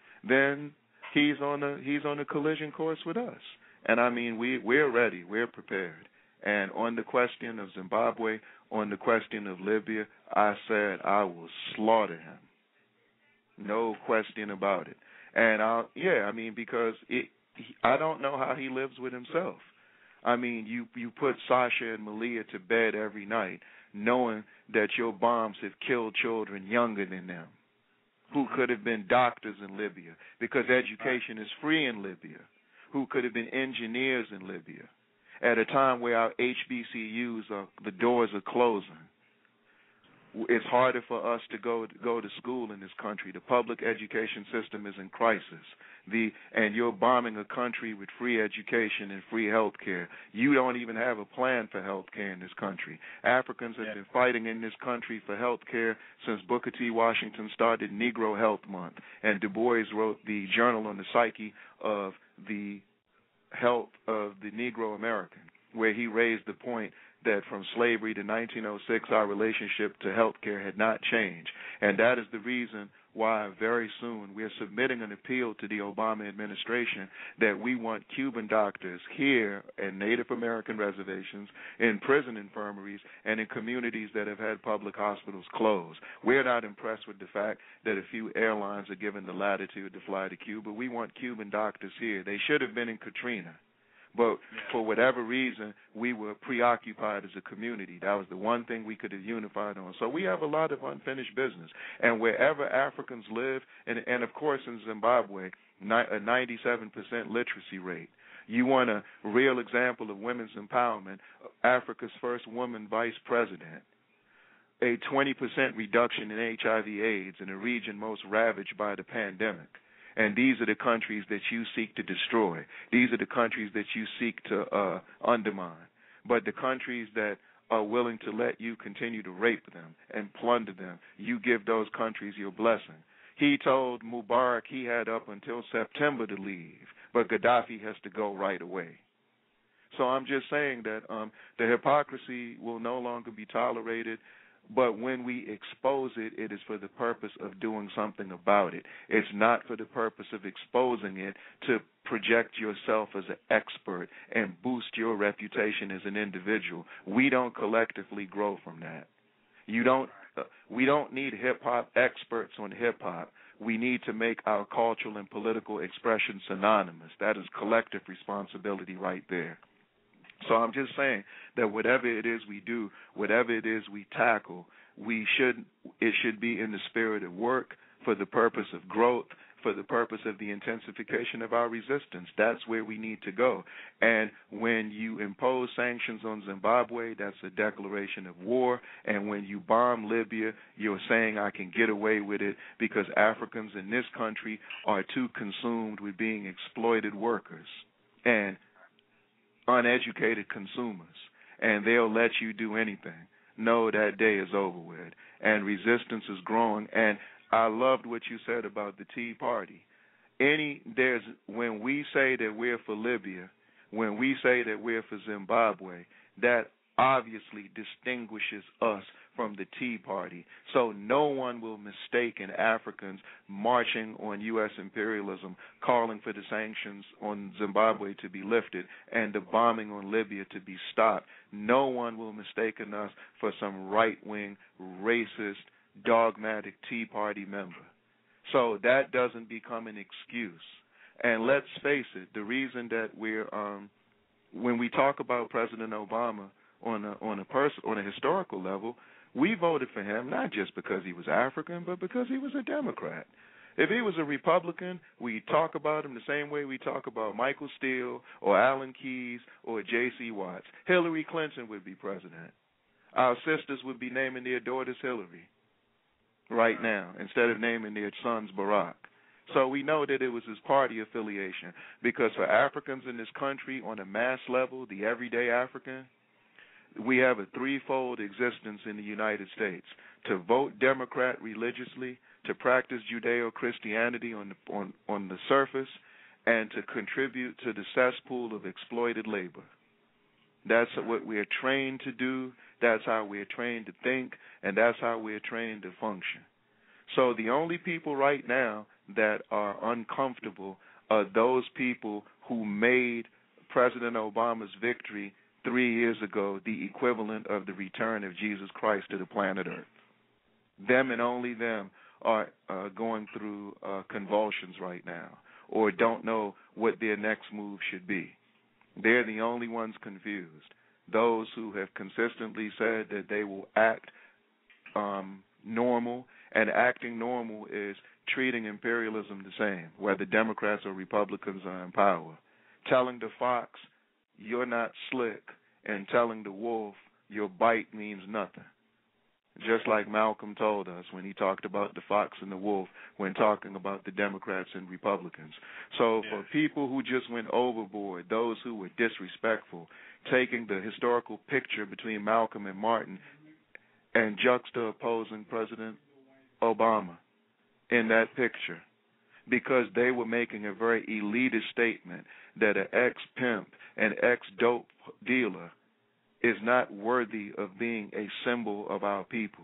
then he's on a he's on a collision course with us. And I mean, we we're ready, we're prepared. And on the question of Zimbabwe, on the question of Libya, I said I will slaughter him, no question about it. And I'll, yeah, I mean, because it. He, I don't know how he lives with himself. I mean, you, you put Sasha and Malia to bed every night knowing that your bombs have killed children younger than them who could have been doctors in Libya because education is free in Libya, who could have been engineers in Libya. at a time where our H B C Us are, the doors are closing. It's harder for us to go to go to school in this country. The public education system is in crisis. The and you're bombing a country with free education and free health care. You don't even have a plan for health care in this country. Africans have yeah. been fighting in this country for health care since Booker T. Washington started Negro Health Month, and Du Bois wrote the Journal on the Psyche of the Health of the Negro American, where he raised the point that from slavery to nineteen oh six, our relationship to health care had not changed. And that is the reason why very soon we're submitting an appeal to the Obama administration that we want Cuban doctors here in Native American reservations, in prison infirmaries, and in communities that have had public hospitals closed. We're not impressed with the fact that a few airlines are given the latitude to fly to Cuba. We want Cuban doctors here. They should have been in Katrina. But for whatever reason, we were preoccupied as a community. That was the one thing we could have unified on. So we have a lot of unfinished business. And wherever Africans live, and, and of course in Zimbabwe, a ninety-seven percent literacy rate. You want a real example of women's empowerment, Africa's first woman vice president, a twenty percent reduction in H I V AIDS in a region most ravaged by the pandemic. And these are the countries that you seek to destroy. These are the countries that you seek to uh, undermine. But the countries that are willing to let you continue to rape them and plunder them, you give those countries your blessing. He told Mubarak he had up until September to leave, but Gaddafi has to go right away. So I'm just saying that um, the hypocrisy will no longer be tolerated. But when we expose it, it is for the purpose of doing something about it. It's not for the purpose of exposing it to project yourself as an expert and boost your reputation as an individual. We don't collectively grow from that. You don't. Uh, we don't need hip-hop experts on hip-hop. We need to make our cultural and political expression synonymous. That is collective responsibility right there. So I'm just saying that whatever it is we do, whatever it is we tackle, we should it should be in the spirit of work, for the purpose of growth, for the purpose of the intensification of our resistance. That's where we need to go. And when you impose sanctions on Zimbabwe, that's a declaration of war. And when you bomb Libya, you're saying I can get away with it because Africans in this country are too consumed with being exploited workers and uneducated consumers, and they'll let you do anything. No, that day is over with, and resistance is growing. And I loved what you said about the Tea Party. Any there's when we say that we're for Libya, when we say that we're for Zimbabwe, that obviously distinguishes us from the Tea Party. So no one will mistake Africans marching on U S imperialism, calling for the sanctions on Zimbabwe to be lifted and the bombing on Libya to be stopped. No one will mistake us for some right-wing, racist, dogmatic Tea Party member. So that doesn't become an excuse. And let's face it, the reason that we're, um, when we talk about President Obama on a, on a pers- on a historical level, we voted for him not just because he was African, but because he was a Democrat. If he was a Republican, we talk about him the same way we talk about Michael Steele or Alan Keyes or J C Watts. Hillary Clinton would be president. Our sisters would be naming their daughters Hillary right now instead of naming their sons Barack. So we know that it was his party affiliation, because for Africans in this country on a mass level, the everyday African, we have a threefold existence in the United States: to vote Democrat religiously, to practice Judeo-Christianity on the, on, on the surface, and to contribute to the cesspool of exploited labor. That's what we're trained to do, that's how we're trained to think, and that's how we're trained to function. So the only people right now that are uncomfortable are those people who made President Obama's victory three years ago the equivalent of the return of Jesus Christ to the planet Earth. Them and only them are uh, going through uh, convulsions right now, or don't know what their next move should be. They're the only ones confused. Those who have consistently said that they will act um, normal, and acting normal is treating imperialism the same, whether Democrats or Republicans are in power. Telling the fox, you're not slick and telling the wolf your bite means nothing. Just like Malcolm told us when he talked about the fox and the wolf when talking about the Democrats and Republicans. So for people who just went overboard, those who were disrespectful, taking the historical picture between Malcolm and Martin and juxtaposing President Obama in that picture, because they were making a very elitist statement that an ex-pimp, an ex-dope dealer is not worthy of being a symbol of our people.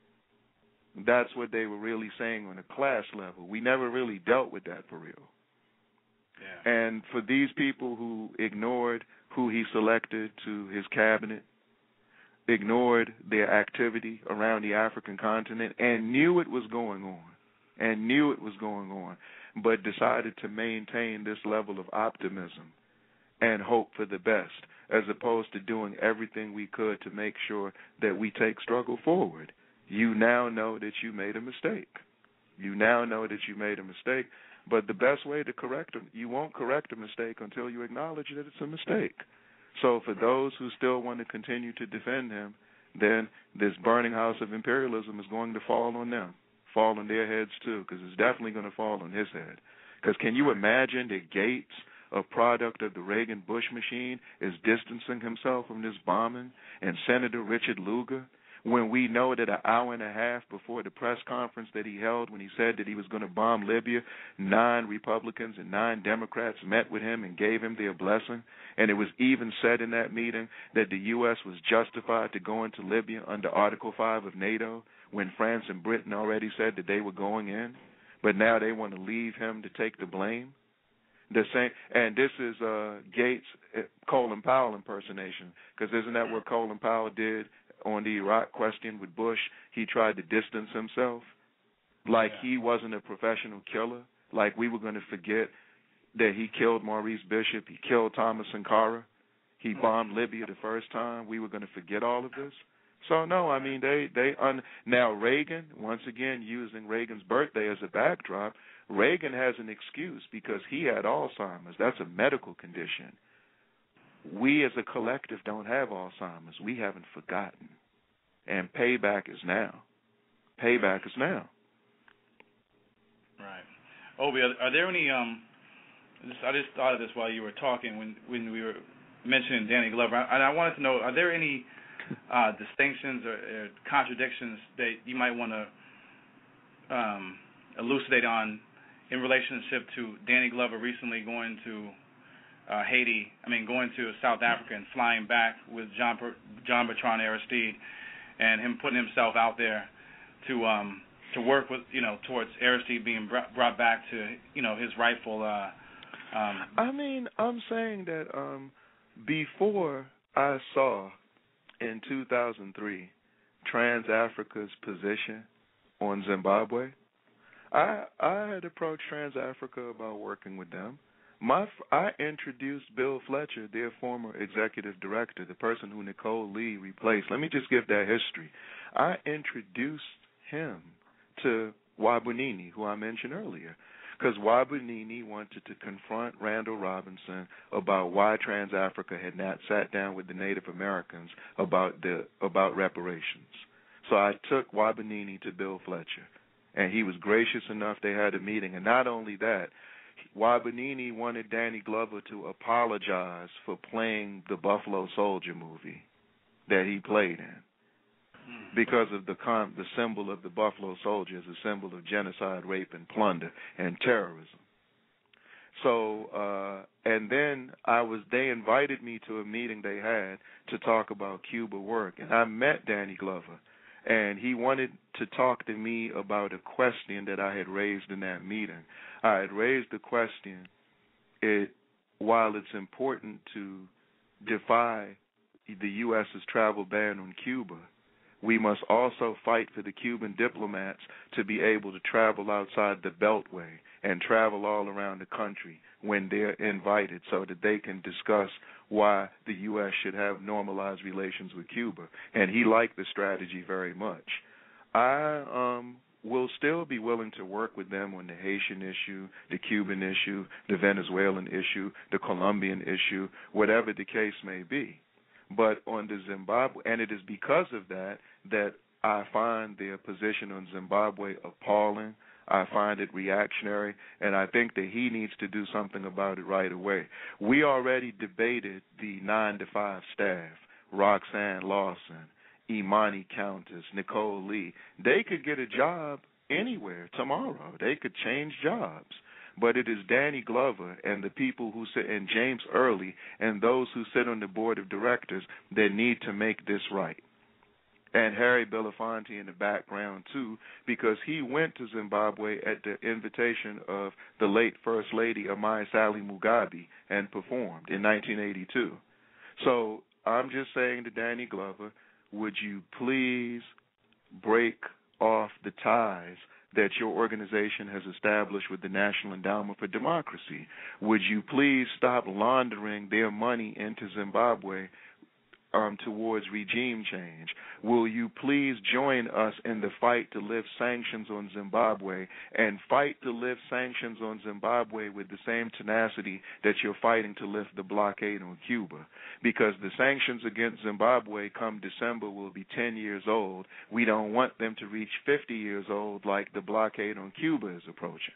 That's what they were really saying on a class level. We never really dealt with that for real. Yeah. And for these people who ignored who he selected to his cabinet, ignored their activity around the African continent, and knew it was going on, and knew it was going on, but decided to maintain this level of optimism and hope for the best, as opposed to doing everything we could to make sure that we take struggle forward. You now know that you made a mistake. You now know that you made a mistake, but the best way to correct them, you won't correct a mistake until you acknowledge that it's a mistake. So for those who still want to continue to defend him, then this burning house of imperialism is going to fall on them, fall on their heads too, because it's definitely going to fall on his head. Because can you imagine that Gates, a product of the Reagan-Bush machine, is distancing himself from this bombing, and Senator Richard Lugar, when we know that an hour and a half before the press conference that he held when he said that he was going to bomb Libya, nine Republicans and nine Democrats met with him and gave him their blessing, and it was even said in that meeting that the U S was justified to go into Libya under Article five of NATO when France and Britain already said that they were going in, but now they want to leave him to take the blame. The same, and this is uh, Gates' uh, Colin Powell impersonation, because isn't that what Colin Powell did on the Iraq question with Bush? He tried to distance himself, like yeah. he wasn't a professional killer, like we were going to forget that he killed Maurice Bishop, he killed Thomas Sankara, he bombed Libya the first time. We were going to forget all of this. So no, I mean they they un- now Reagan, once again using Reagan's birthday as a backdrop. Reagan has an excuse because he had Alzheimer's. That's a medical condition. We as a collective don't have Alzheimer's. We haven't forgotten. And payback is now. Payback is now. Right. Obi, are, are there any, um, just, I just thought of this while you were talking when, when we were mentioning Danny Glover. And I, I wanted to know, are there any uh, distinctions or, or contradictions that you might want to um, elucidate on in relationship to Danny Glover recently going to uh, Haiti, I mean going to South Africa and flying back with John John Bertrand Aristide, and him putting himself out there to um, to work with, you know, towards Aristide being brought, brought back to, you know, his rightful. Uh, um, I mean, I'm saying that um, before I saw in two thousand three Trans-Africa's position on Zimbabwe, I I had approached Trans-Africa about working with them. My I introduced Bill Fletcher, their former executive director, the person who Nicole Lee replaced. Let me just give that history. I introduced him to Wabunini, who I mentioned earlier, because Wabunini wanted to confront Randall Robinson about why Trans-Africa had not sat down with the Native Americans about the about reparations. So I took Wabunini to Bill Fletcher, and he was gracious enough. They had a meeting, and not only that, Wabunini wanted Danny Glover to apologize for playing the Buffalo Soldier movie that he played in, because of the com- the symbol of the Buffalo Soldier is a symbol of genocide, rape, and plunder, and terrorism. So, uh, and then I was, they invited me to a meeting they had to talk about Cuba work, and I met Danny Glover, and he wanted to talk to me about a question that I had raised in that meeting. I had raised the question, it, while it's important to defy the U S's travel ban on Cuba, we must also fight for the Cuban diplomats to be able to travel outside the Beltway and travel all around the country when they're invited, so that they can discuss why the U S should have normalized relations with Cuba. And he liked the strategy very much. I um, will still be willing to work with them on the Haitian issue, the Cuban issue, the Venezuelan issue, the Colombian issue, whatever the case may be. But on the Zimbabwe, and it is because of that that I find their position on Zimbabwe appalling. I find it reactionary, and I think that he needs to do something about it right away. We already debated the nine to five staff, Roxanne Lawson, Imani Countess, Nicole Lee. They could get a job anywhere tomorrow. They could change jobs. But it is Danny Glover and the people who sit, and James Early, and those who sit on the board of directors that need to make this right. And Harry Belafonte in the background, too, because he went to Zimbabwe at the invitation of the late First Lady Amai Sally Mugabe and performed in nineteen eighty-two. So I'm just saying to Danny Glover, would you please break off the ties that your organization has established with the National Endowment for Democracy? Would you please stop laundering their money into Zimbabwe um, towards regime change? Will you please join us in the fight to lift sanctions on Zimbabwe and fight to lift sanctions on Zimbabwe with the same tenacity that you're fighting to lift the blockade on Cuba? Because the sanctions against Zimbabwe come December will be ten years old. We don't want them to reach fifty years old like the blockade on Cuba is approaching.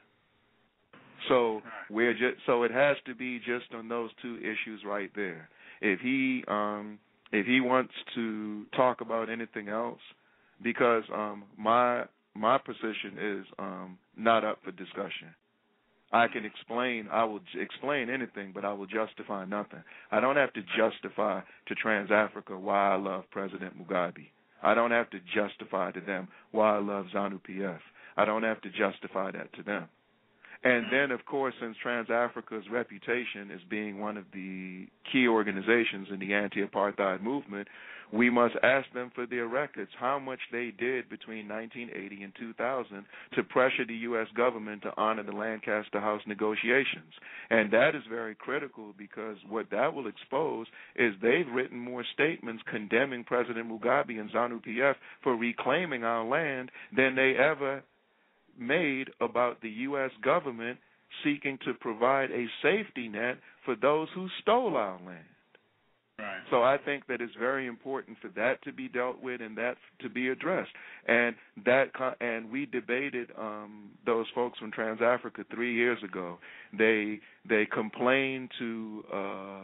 So we're just, so it has to be just on those two issues right there. If he um, if he wants to talk about anything else, because um, my my position is um, not up for discussion. I can explain, I will explain anything, but I will justify nothing. I don't have to justify to Trans-Africa why I love President Mugabe. I don't have to justify to them why I love ZANU-P F. I don't have to justify that to them. And then, of course, since Trans-Africa's reputation as being one of the key organizations in the anti-apartheid movement, we must ask them for their records, how much they did between nineteen eighty and two thousand to pressure the U S government to honor the Lancaster House negotiations. And that is very critical, because what that will expose is they've written more statements condemning President Mugabe and ZANU-P F for reclaiming our land than they ever made about the U S government seeking to provide a safety net for those who stole our land. Right. So I think that it's very important for that to be dealt with and that to be addressed. And that and we debated um, those folks from Trans-Africa three years ago. They they complained to uh,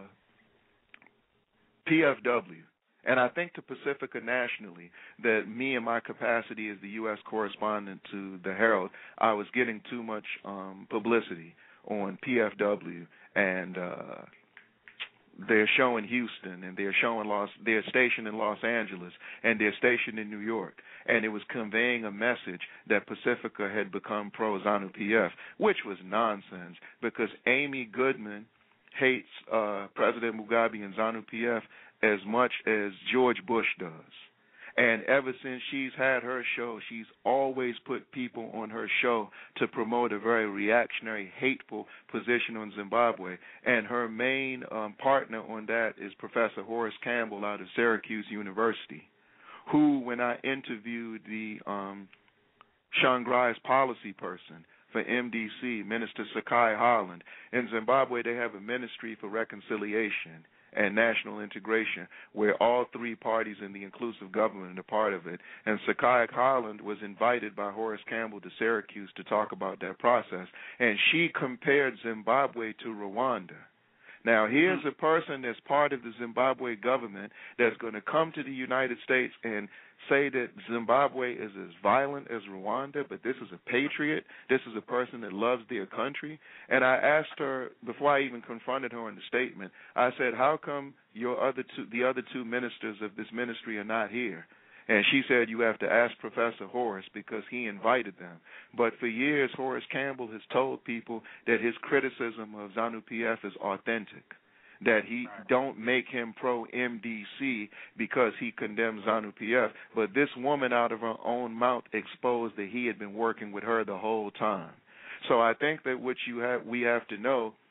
P F W. And I think to Pacifica nationally, that me in my capacity as the U S correspondent to the Herald, I was getting too much um, publicity on P F W and uh, their show in Houston, and their show in Los, their station in Los Angeles, and their station in New York, and it was conveying a message that Pacifica had become pro ZANU-P F, which was nonsense, because Amy Goodman hates uh, President Mugabe and ZANU-P F as much as George Bush does. And ever since she's had her show, she's always put people on her show to promote a very reactionary, hateful position on Zimbabwe. And her main um, partner on that is Professor Horace Campbell out of Syracuse University, who, when I interviewed the um, Shangri's policy person for M D C, Minister Sakai Holland, in Zimbabwe they have a ministry for reconciliation and national integration, where all three parties in the inclusive government are part of it. And Sakai Holland was invited by Horace Campbell to Syracuse to talk about that process, and she compared Zimbabwe to Rwanda. Now, here's a person that's part of the Zimbabwe government that's going to come to the United States and say that Zimbabwe is as violent as Rwanda, but this is a patriot. This is a person that loves their country. And I asked her, before I even confronted her on the statement, I said, how come your other two, the other two ministers of this ministry are not here? And she said, you have to ask Professor Horace because he invited them. But for years, Horace Campbell has told people that his criticism of ZANU-P F is authentic, that he don't make him pro-M D C because he condemns ZANU-P F. But this woman out of her own mouth exposed that he had been working with her the whole time. So I think that what you have, we have to know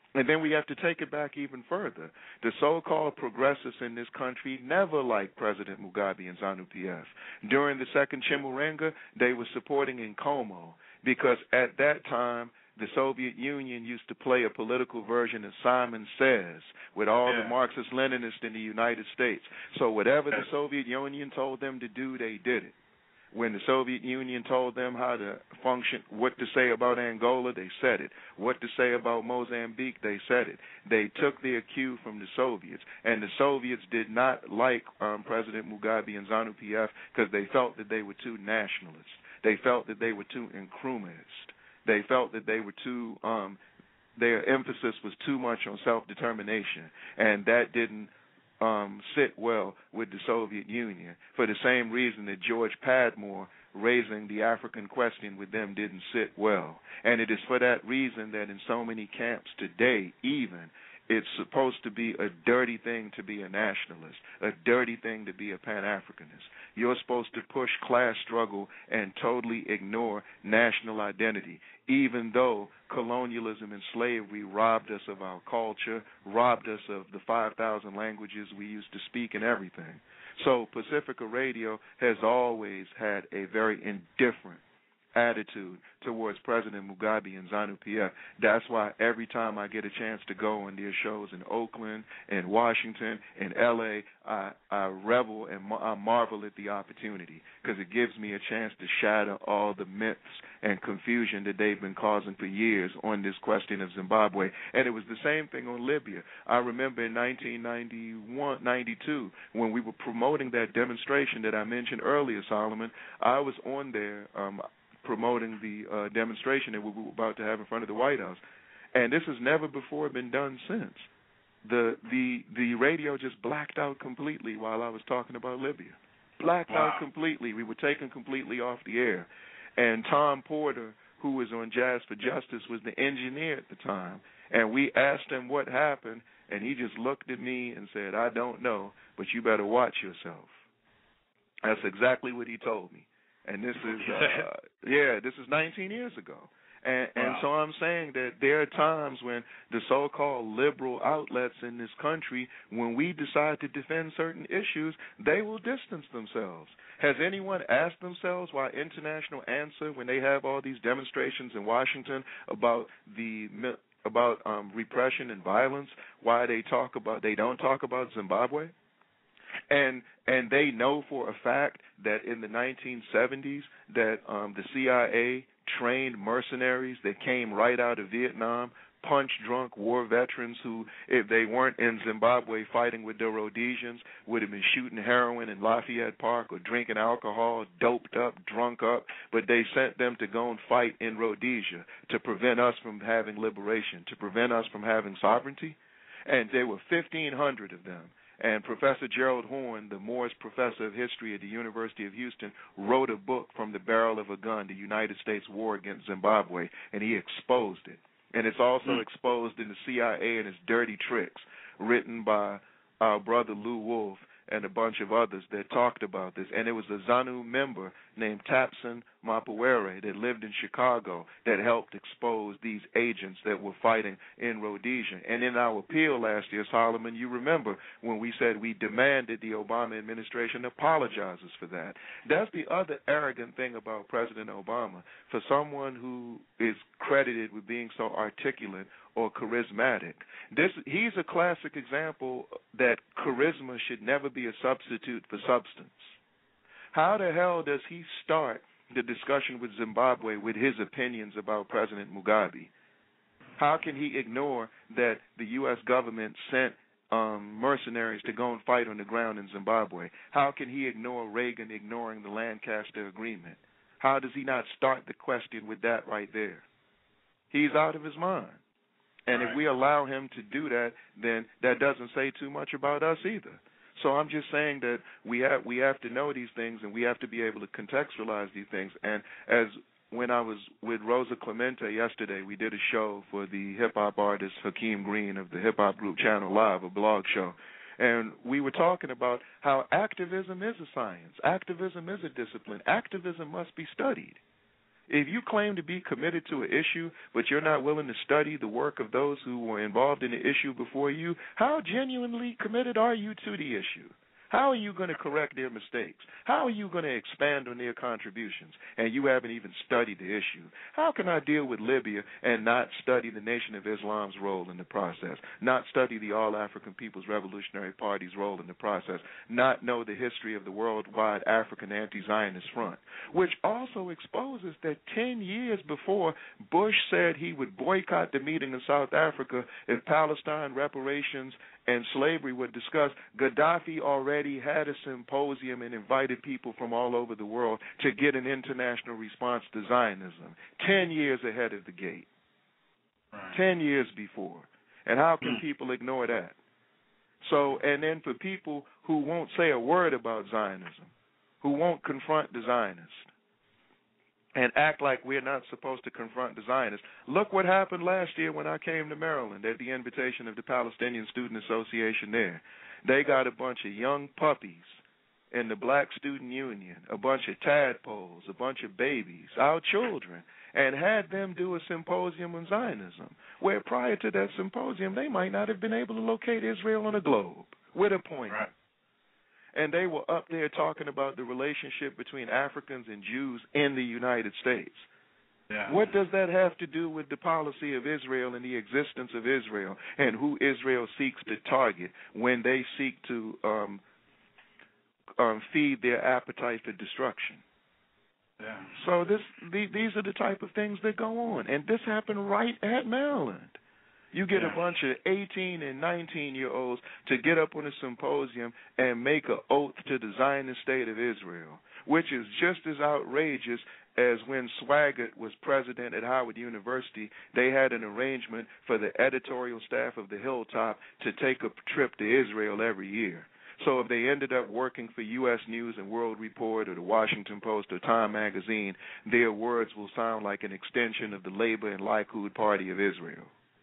And then we have to take it back even further. The so-called progressives in this country never liked President Mugabe and ZANU-P F. During the second Chimurenga, they were supporting Nkomo because at that time, the Soviet Union used to play a political version of Simon Says with all yeah. the Marxist-Leninists in the United States. So whatever the Soviet Union told them to do, they did it. When the Soviet Union told them how to function, what to say about Angola, they said it. What to say about Mozambique, they said it. They took their cue from the Soviets. And the Soviets did not like um, President Mugabe and ZANU-P F because they felt that they were too nationalist. They felt that they were too Nkrumahist. They felt that they were too, um, their emphasis was too much on self-determination. And that didn't Um, sit well with the Soviet Union for the same reason that George Padmore raising the African question with them didn't sit well. And it is for that reason that in so many camps today, even, it's supposed to be a dirty thing to be a nationalist, a dirty thing to be a Pan-Africanist. You're supposed to push class struggle and totally ignore national identity, even though colonialism and slavery robbed us of our culture, robbed us of the five thousand languages we used to speak and everything. So Pacifica Radio has always had a very indifferent attitude towards President Mugabe and ZANU-P F. That's why every time I get a chance to go on their shows in Oakland and Washington and L A, I, I revel and mar- I marvel at the opportunity because it gives me a chance to shatter all the myths and confusion that they've been causing for years on this question of Zimbabwe. And it was the same thing on Libya. I remember in nineteen ninety-one, ninety-two, when we were promoting that demonstration that I mentioned earlier, Solomon, I was on there um, promoting the uh, demonstration that we were about to have in front of the White House. And this has never before been done since. The the the radio just blacked out completely while I was talking about Libya. Blacked wow. out completely. We were taken completely off the air. And Tom Porter, who was on Jazz for Justice, was the engineer at the time. And we asked him what happened, and he just looked at me and said, I don't know, but you better watch yourself. That's exactly what he told me. And this is, uh, yeah, this is nineteen years ago. And, and wow. so I'm saying that there are times when the so-called liberal outlets in this country, when we decide to defend certain issues, they will distance themselves. Has anyone asked themselves why International Answer, when they have all these demonstrations in Washington about the about um, repression and violence, why they talk about they don't talk about Zimbabwe? And and they know for a fact that in the nineteen seventies that um, the C I A trained mercenaries that came right out of Vietnam, punch-drunk war veterans who, if they weren't in Zimbabwe fighting with the Rhodesians, would have been shooting heroin in Lafayette Park or drinking alcohol, doped up, drunk up, but they sent them to go and fight in Rhodesia to prevent us from having liberation, to prevent us from having sovereignty. And there were fifteen hundred of them. And Professor Gerald Horne, the Morris Professor of History at the University of Houston, wrote a book, From the Barrel of a Gun, the United States War Against Zimbabwe, and he exposed it. And it's also mm. exposed in the C I A and its dirty tricks, written by our brother Lou Wolf and a bunch of others that talked about this. And it was a ZANU member named Tapson Mapawere that lived in Chicago that helped expose these agents that were fighting in Rhodesia. And in our appeal last year, Solomon, you remember when we said we demanded the Obama administration apologizes for that. That's the other arrogant thing about President Obama. For someone who is credited with being so articulate or charismatic, this he's a classic example that charisma should never be a substitute for substance. How the hell does he start the discussion with Zimbabwe with his opinions about President Mugabe? How can he ignore that the U S government sent um, mercenaries to go and fight on the ground in Zimbabwe? How can he ignore Reagan ignoring the Lancaster Agreement? How does he not start the question with that right there? He's out of his mind. And if we allow him to do that, then that doesn't say too much about us either. So I'm just saying that we have we have to know these things, and we have to be able to contextualize these things. And as when I was with Rosa Clemente yesterday, we did a show for the hip-hop artist Hakeem Green of the hip-hop group Channel Live, a blog show. And we were talking about how activism is a science. Activism is a discipline. Activism must be studied. If you claim to be committed to an issue, but you're not willing to study the work of those who were involved in the issue before you, how genuinely committed are you to the issue? How are you going to correct their mistakes? How are you going to expand on their contributions? And you haven't even studied the issue. How can I deal with Libya and not study the Nation of Islam's role in the process, not study the All-African People's Revolutionary Party's role in the process, not know the history of the worldwide African anti-Zionist front, which also exposes that ten years before Bush said he would boycott the meeting in South Africa if Palestine reparations and slavery were discussed, Gaddafi already had a symposium and invited people from all over the world to get an international response to Zionism, ten years ahead of the gate, right. ten years before. And how can people ignore that? So, and then for people who won't say a word about Zionism, who won't confront the Zionists, and act like we're not supposed to confront the Zionists. Look what happened last year when I came to Maryland at the invitation of the Palestinian Student Association there. They got a bunch of young puppies in the Black Student Union, a bunch of tadpoles, a bunch of babies, our children, and had them do a symposium on Zionism, where prior to that symposium they might not have been able to locate Israel on a globe with a pointer. Right. And they were up there talking about the relationship between Africans and Jews in the United States. Yeah. What does that have to do with the policy of Israel and the existence of Israel and who Israel seeks to target when they seek to um, um, feed their appetite for destruction? Yeah. So this, the, these are the type of things that go on. And this happened right at Maryland. You get yeah. a bunch of eighteen and nineteen-year-olds to get up on a symposium and make an oath to the Zionist state of Israel, which is just as outrageous as when Swaggart was president at Howard University. They had an arrangement for the editorial staff of the Hilltop to take a trip to Israel every year. So if they ended up working for U S News and World Report or the Washington Post or Time Magazine, their words will sound like an extension of the Labor and Likud Party of Israel.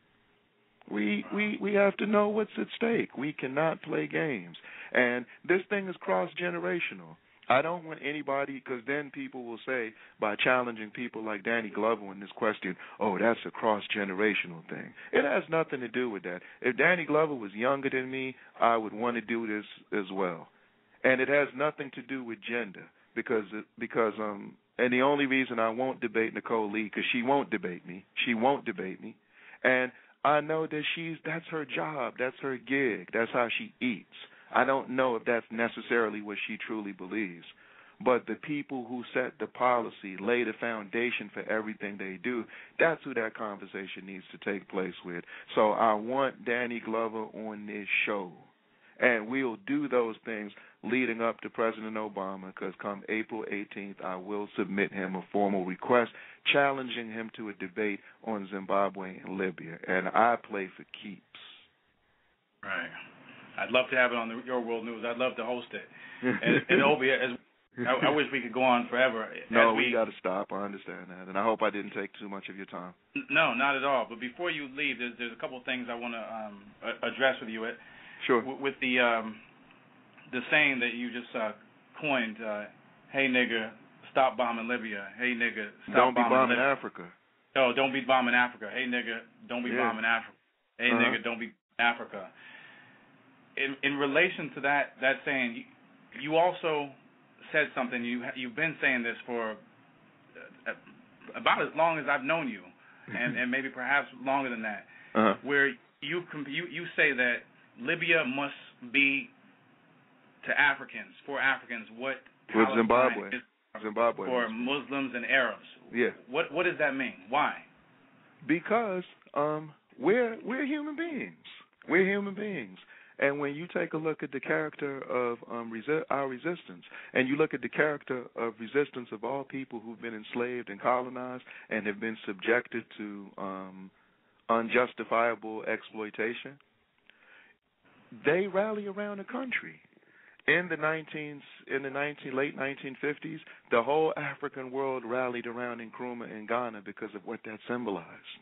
We, we we have to know what's at stake. We cannot play games. And this thing is cross-generational. I don't want anybody, because then people will say, by challenging people like Danny Glover in this question, oh, that's a cross-generational thing. It has nothing to do with that. If Danny Glover was younger than me, I would want to do this as well. And it has nothing to do with gender, because, because um, and the only reason I won't debate Nicole Lee, because she won't debate me. She won't debate me. And I know that she's that's her job, that's her gig, that's how she eats. I don't know if that's necessarily what she truly believes. But the people who set the policy, lay the foundation for everything they do, that's who that conversation needs to take place with. So I want Danny Glover on this show. And we'll do those things leading up to President Obama, because come April eighteenth, I will submit him a formal request challenging him to a debate on Zimbabwe and Libya. And I play for keeps. Right. I'd love to have it on the, Your World News. I'd love to host it. And, and Obi, as, I, I wish we could go on forever. No, we, we got to stop. I understand that. And I hope I didn't take too much of your time. No, not at all. But before you leave, there's, there's a couple of things I want to um, address with you. Sure. With the um, the saying that you just uh, coined, uh, hey, nigga, stop bombing Libya. Hey, nigga, stop don't be bombing, bombing Libya. Africa. Oh, don't be bombing Africa. Hey, nigga, don't be yeah. bombing Africa. Hey, uh-huh. nigga, don't be Africa. In in relation to that that saying, you, you also said something. You you've been saying this for uh, about as long as I've known you, and, and maybe perhaps longer than that. Uh-huh. Where you you you say that Libya must be to Africans, for Africans, what with Zimbabwe, is Zimbabwe for Muslims and Arabs. Yeah. What what does that mean? Why? Because um, we're we're human beings. We're human beings. And when you take a look at the character of um, resi- our resistance, and you look at the character of resistance of all people who've been enslaved and colonized and have been subjected to um, unjustifiable exploitation, they rally around the country. In the nineteen in the nineteen late nineteen fifties, the whole African world rallied around Nkrumah in Ghana because of what that symbolized.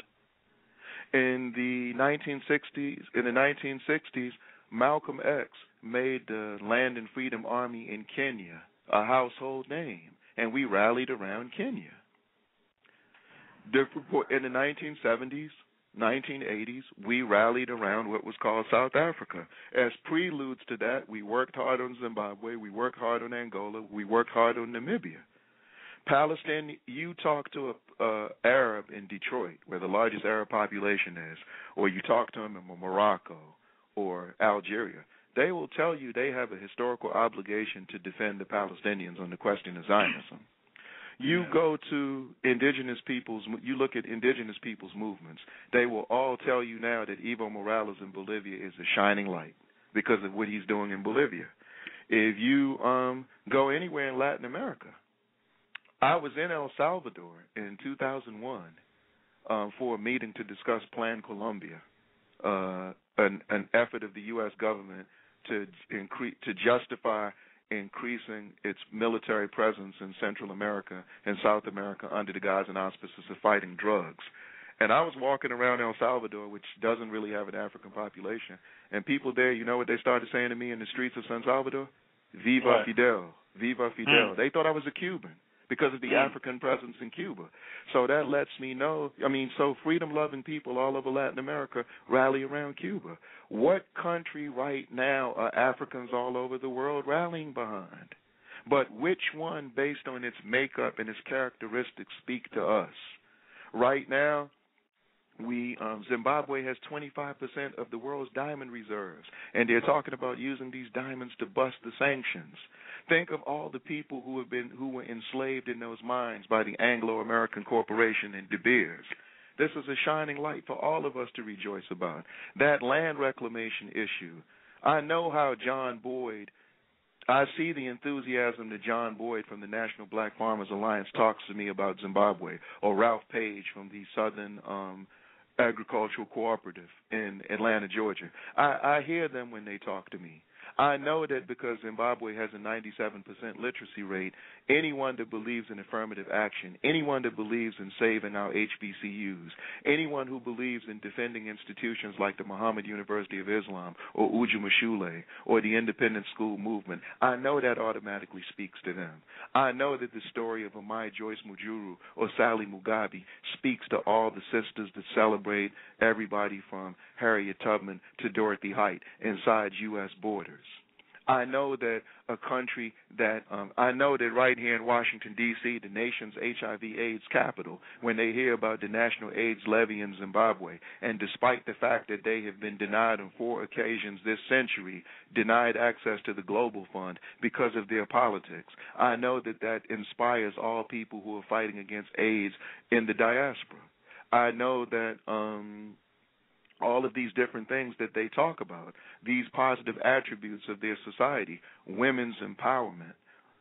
In the nineteen sixties, in the nineteen sixties, Malcolm X made the Land and Freedom Army in Kenya a household name, and we rallied around Kenya. In the nineteen seventies, nineteen eighties, we rallied around what was called South Africa. As preludes to that, we worked hard on Zimbabwe, we worked hard on Angola, we worked hard on Namibia. Palestine, you talk to a uh, Arab in Detroit, where the largest Arab population is, or you talk to them in Morocco or Algeria, they will tell you they have a historical obligation to defend the Palestinians on the question of Zionism. You yeah. go to indigenous peoples, you look at indigenous peoples' movements, they will all tell you now that Evo Morales in Bolivia is a shining light because of what he's doing in Bolivia. If you um, go anywhere in Latin America, I was in El Salvador in two thousand one um, for a meeting to discuss Plan Colombia, uh, an, an effort of the U S government to increase, to justify increasing its military presence in Central America and South America under the guise and auspices of fighting drugs. And I was walking around El Salvador, which doesn't really have an African population, and people there, you know what they started saying to me in the streets of San Salvador? Viva what? Fidel, Viva Fidel. Mm. They thought I was a Cuban because of the mm. African presence in Cuba. So that lets me know, I mean, so freedom-loving people all over Latin America rally around Cuba. What country right now are Africans all over the world rallying behind? But which one, based on its makeup and its characteristics, speak to us? Right now, we um, Zimbabwe has twenty-five percent of the world's diamond reserves, and they're talking about using these diamonds to bust the sanctions. Think of all the people who have been who were enslaved in those mines by the Anglo-American Corporation and De Beers. This is a shining light for all of us to rejoice about. That land reclamation issue. I know how John Boyd, I see the enthusiasm that John Boyd from the National Black Farmers Alliance talks to me about Zimbabwe, or Ralph Page from the Southern um, Agricultural Cooperative in Atlanta, Georgia. I, I hear them when they talk to me. I know that because Zimbabwe has a ninety-seven percent literacy rate, anyone that believes in affirmative action, anyone that believes in saving our H B C Us, anyone who believes in defending institutions like the Muhammad University of Islam or Ujumashule or the independent school movement, I know that automatically speaks to them. I know that the story of Amai Joyce Mujuru or Sally Mugabe speaks to all the sisters that celebrate everybody from Harriet Tubman to Dorothy Height inside U S borders. I know that a country that, um, I know that right here in Washington, D C, the nation's H I V AIDS capital, when they hear about the national AIDS levy in Zimbabwe, and despite the fact that they have been denied on four occasions this century, denied access to the Global Fund because of their politics, I know that that inspires all people who are fighting against AIDS in the diaspora. I know that um, all of these different things that they talk about, these positive attributes of their society, women's empowerment,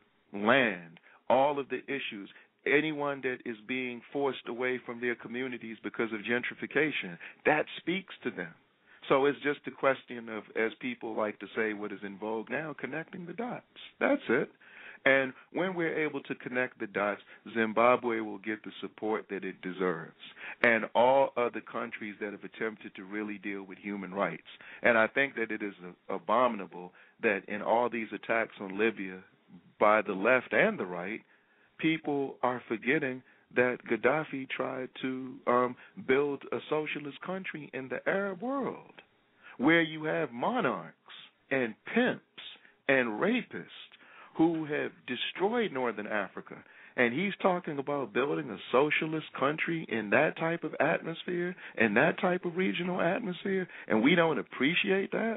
land, all of the issues, anyone that is being forced away from their communities because of gentrification, that speaks to them. So it's just a question of, as people like to say, what is in vogue now, connecting the dots. That's it. And when we're able to connect the dots, Zimbabwe will get the support that it deserves, and all other countries that have attempted to really deal with human rights. And I think that it is abominable that in all these attacks on Libya by the left and the right, people are forgetting that Gaddafi tried to um, build a socialist country in the Arab world where you have monarchs and pimps and rapists who have destroyed Northern Africa. And he's talking about building a socialist country in that type of atmosphere, in that type of regional atmosphere, and we don't appreciate that?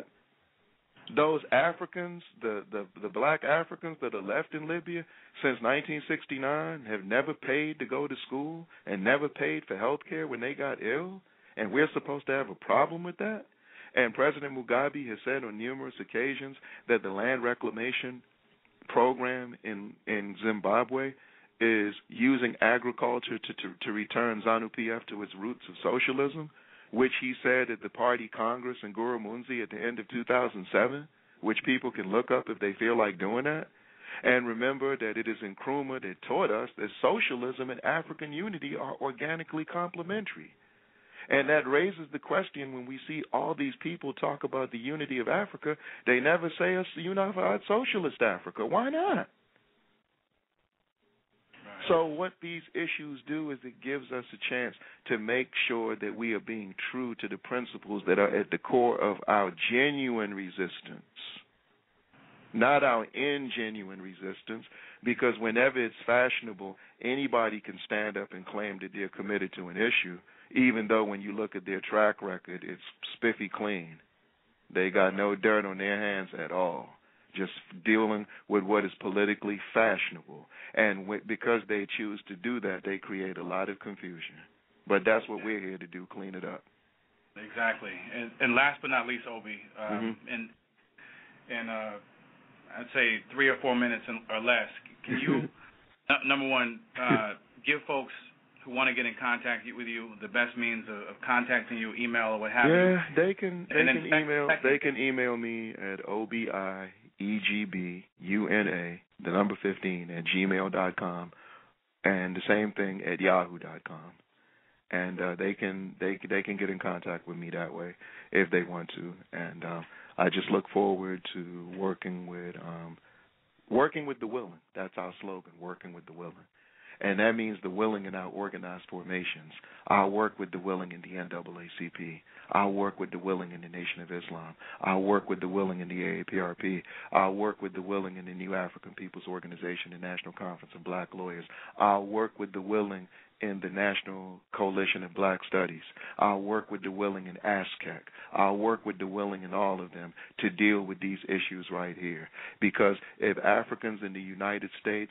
Those Africans, the, the, the black Africans that are left in Libya since nineteen sixty-nine have never paid to go to school and never paid for health care when they got ill, and we're supposed to have a problem with that? And President Mugabe has said on numerous occasions that the land reclamation program in, in Zimbabwe is using agriculture to, to, to return ZANU-P F to its roots of socialism, which he said at the party Congress in Gurumuzi at the end of two thousand seven, which people can look up if they feel like doing that. And remember that it is Nkrumah that taught us that socialism and African unity are organically complementary. And that raises the question when we see all these people talk about the unity of Africa, they never say a unified socialist Africa. Why not? Right. So what these issues do is it gives us a chance to make sure that we are being true to the principles that are at the core of our genuine resistance, not our ingenuine resistance, because whenever it's fashionable, anybody can stand up and claim that they're committed to an issue, even though when you look at their track record, it's spiffy clean. They got no dirt on their hands at all, just dealing with what is politically fashionable. And w- because they choose to do that, they create a lot of confusion. But that's what we're here to do, clean it up. Exactly. And, and last but not least, Obi, um, mm-hmm. and, and uh, I'd say three or four minutes or less, can you, n- number one, uh, give folks who want to get in contact with you the best means of, of contacting you, email or what have yeah, you? Yeah, they can they and can then email second, they can email me at O B I E G B U N A, the number fifteen, at gmail dot com, and the same thing at yahoo dot com. And uh, they can they they can get in contact with me that way if they want to. And uh, I just look forward to working with um, working with the willing. That's our slogan, working with the willing. And that means the willing in our organized formations. I'll work with the willing in the N double A C P. I'll work with the willing in the Nation of Islam. I'll work with the willing in the A A P R P. I'll work with the willing in the New African People's Organization, the National Conference of Black Lawyers. I'll work with the willing in the National Coalition of Black Studies. I'll work with the willing in ASCAC. I'll work with the willing in all of them to deal with these issues right here. Because if Africans in the United States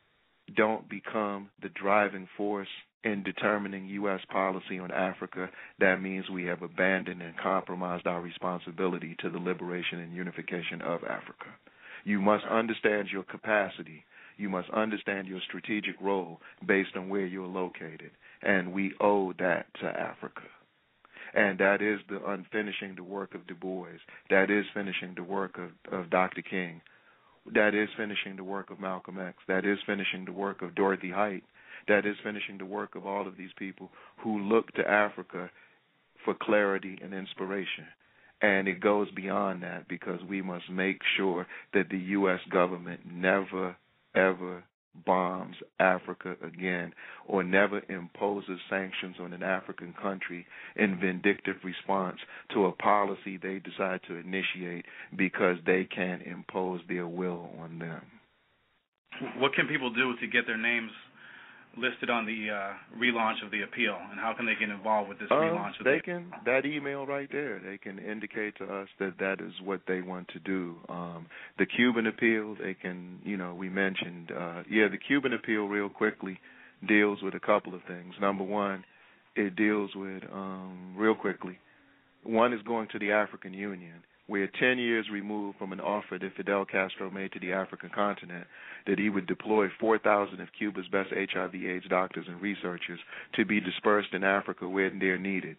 don't become the driving force in determining U S policy on Africa, that means we have abandoned and compromised our responsibility to the liberation and unification of Africa. You must understand your capacity. You must understand your strategic role based on where you're located, and we owe that to Africa. And that is the unfinishing the work of Du Bois. That is finishing the work of, of Doctor King. That is finishing the work of Malcolm X. That is finishing the work of Dorothy Height. That is finishing the work of all of these people who look to Africa for clarity and inspiration. And it goes beyond that because we must make sure that the U S government never, ever bombs Africa again or never imposes sanctions on an African country in vindictive response to a policy they decide to initiate because they can't impose their will on them. What can people do to get their names listed on the uh, relaunch of the appeal, and how can they get involved with this uh, relaunch of they the can that email right there, they can indicate to us that that is what they want to do. Um, the Cuban appeal, they can, you know, we mentioned, uh, yeah, the Cuban appeal real quickly deals with a couple of things. Number one, it deals with, um, real quickly, one is going to the African Union. We're ten years removed from an offer that Fidel Castro made to the African continent that he would deploy four thousand of Cuba's best H I V AIDS doctors and researchers to be dispersed in Africa where they're needed.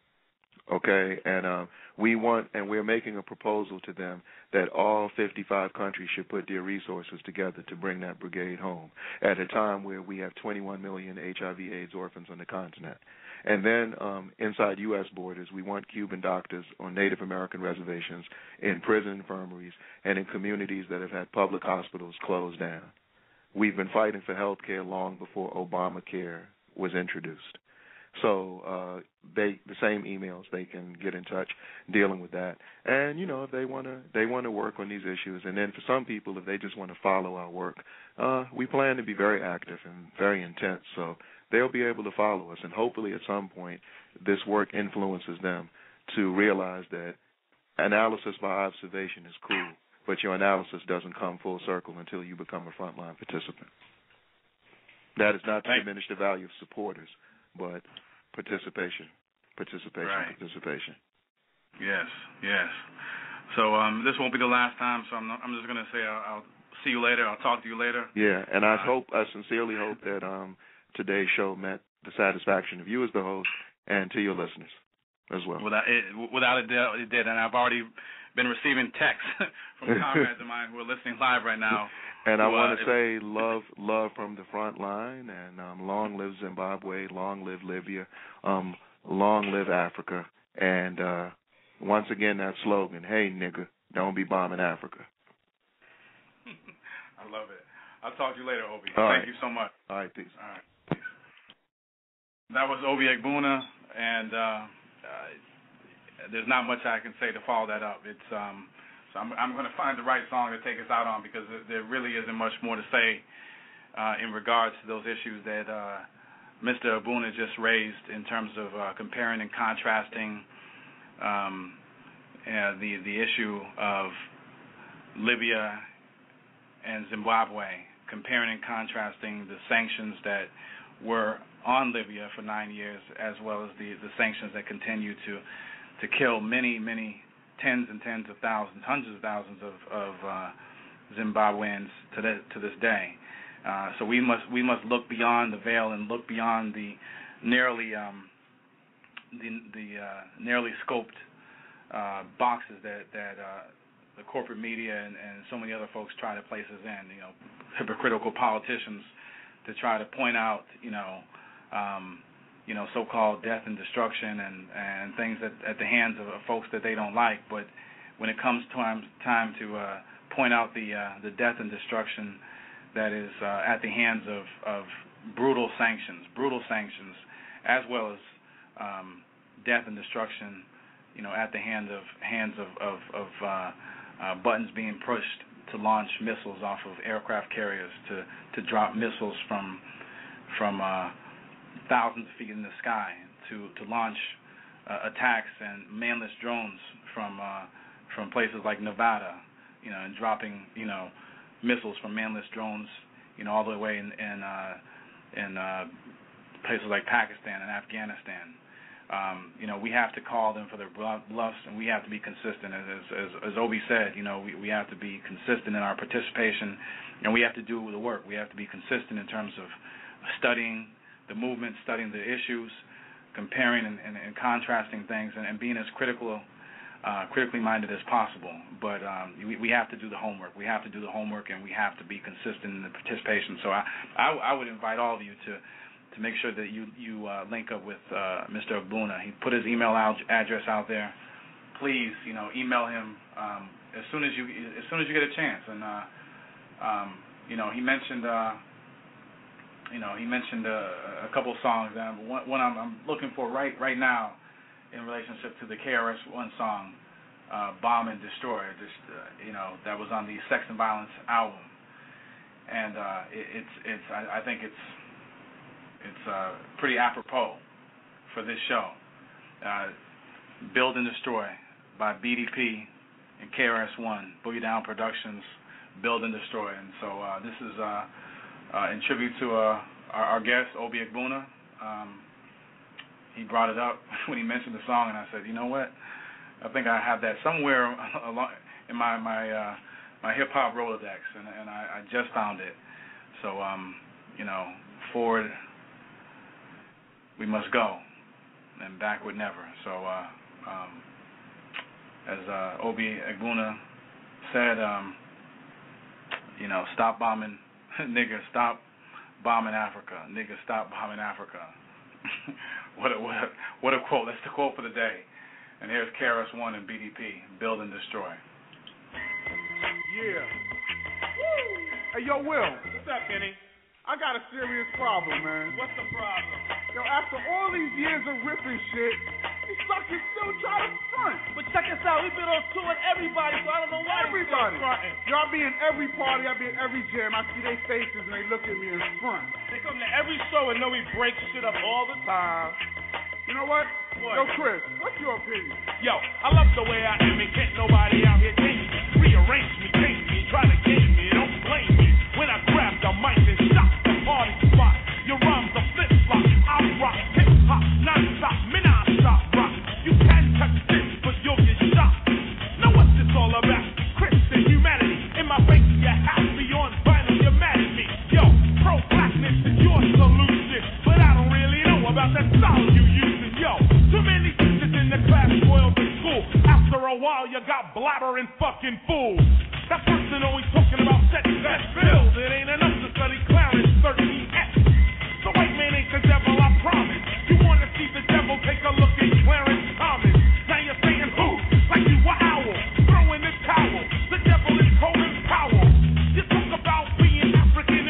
Okay, and uh, we want, and we're making a proposal to them that all fifty-five countries should put their resources together to bring that brigade home at a time where we have twenty-one million H I V AIDS orphans on the continent. And then um, inside U S borders, we want Cuban doctors on Native American reservations, in prison infirmaries, and in communities that have had public hospitals closed down. We've been fighting for health care long before Obamacare was introduced. So uh, they, the same emails, they can get in touch dealing with that. And, you know, if they want to they want to work on these issues. And then for some people, if they just want to follow our work, uh, we plan to be very active and very intense. So they'll be able to follow us. And hopefully at some point this work influences them to realize that analysis by observation is cool, but your analysis doesn't come full circle until you become a frontline participant. That is not to diminish the value of supporters, but participation, participation, right. participation. Yes, yes. So um, this won't be the last time, so I'm, not, I'm just going to say I'll, I'll see you later. I'll talk to you later. Yeah, and I uh, hope, I sincerely hope that um, today's show met the satisfaction of you as the host and to your listeners as well. Without, it, without a doubt, it did, and I've already been receiving texts from comrades of mine who are listening live right now. And I who, want to uh, say love love from the front line, and um, long live Zimbabwe, long live Libya, um, long live Africa. And uh, once again, that slogan, hey, nigga, don't be bombing Africa. I love it. I'll talk to you later, Obi. All Thank right. you so much. All right, peace. All right, peace. That was Obi Egbuna, and uh, uh, there's not much I can say to follow that up. It's um, so I'm, I'm going to find the right song to take us out on because there really isn't much more to say uh, in regards to those issues that uh, Mister Egbuna just raised in terms of uh, comparing and contrasting um, uh, the the issue of Libya and Zimbabwe, comparing and contrasting the sanctions that were on Libya for nine years, as well as the, the sanctions that continue to to kill many, many tens and tens of thousands, hundreds of thousands of, of uh, Zimbabweans to, the, to this day. Uh, so we must we must look beyond the veil and look beyond the narrowly um, the, the uh, narrowly scoped uh, boxes that that uh, the corporate media and, and so many other folks try to place us in. You know, hypocritical politicians to try to point out, you know, um, you know, so-called death and destruction and, and things at, at the hands of uh, folks that they don't like. But when it comes time time to uh, point out the uh, the death and destruction that is uh, at the hands of, of brutal sanctions, brutal sanctions, as well as um, death and destruction, you know, at the hand of hands of of, of uh, uh, buttons being pushed to launch missiles off of aircraft carriers, to, to drop missiles from from uh, thousands of feet in the sky, to to launch uh, attacks and manless drones from uh, from places like Nevada, you know, and dropping, you know, missiles from manless drones, you know, all the way in in, uh, in uh, places like Pakistan and Afghanistan. Um, you know, we have to call them for their bluffs, and we have to be consistent. As as, as Obi said, you know, we, we have to be consistent in our participation, and we have to do the work. We have to be consistent in terms of studying the movement, studying the issues, comparing and, and, and contrasting things, and, and being as critical, uh, critically minded as possible. But um, we, we have to do the homework. We have to do the homework, and we have to be consistent in the participation. So I, I, I would invite all of you to. to make sure that you, you uh, link up with uh, Mister Egbuna. He put his email out, address out there. Please, you know, email him um, as soon as you as soon as you get a chance. And uh, um, you know, he mentioned uh, you know he mentioned uh, a couple of songs. And one, one I'm, I'm looking for right right now in relationship to the K R S One song, uh, "Bomb and Destroy." Just uh, you know, that was on the Sex and Violence album, and uh, it, it's it's I, I think it's It's uh, pretty apropos for this show. Uh, Build and Destroy by B D P and K R S One, Boogie Down Productions, Build and Destroy. And so uh, this is uh, uh, in tribute to uh, our, our guest, Obi Egbuna. Um, he brought it up when he mentioned the song, and I said, you know what? I think I have that somewhere along in my my, uh, my hip-hop Rolodex, and, and I, I just found it. So, um, you know, forward we must go, and backward never. So, uh, um, as uh, Obi Egbuna said, um, you know, stop bombing, nigga, stop bombing Africa, nigga, stop bombing Africa. what a what a what a quote! That's the quote for the day. And here's K R S One and B D P, Build and Destroy. Yeah. Woo! Hey, yo, Will. What's up, Kenny? I got a serious problem, man. What's the problem? Yo, after all these years of ripping shit, these suckers still try to front. But check us out, we've been on tour with everybody, so I don't know why Everybody. they still fronting. Yo, I be in every party, I be in every jam. I see their faces and they look at me and front. They come to every show and know we break shit up all the time. You know what? What? Yo, Chris, what's your opinion? Yo, I love the way I am and can't nobody out here change me. Rearrange me, change me, try to game me, don't blame me. When I grab the mic and shot the party spot, your rhymes are flip-flop, I rock, hip-hop, non-stop, non-stop rock. You can touch this, but you'll get shot. Now what's this all about? Christian humanity, in my face you're happy on vinyl, you're mad at me. Yo, pro-blackness is your solution, but I don't really know about that style you using. Yo, too many teachers in the class spoiled the school. After a while you got blabbering fucking fools. That person always talking about sex, that's bills. It ain't enough to study Clarence thirteen X. The white man ain't the devil, I promise. You wanna see the devil, take a look at Clarence Thomas. Now you're saying who? Like you were owl, throwing the towel. The devil is Colin Powell. You talk about being African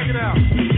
Check it out.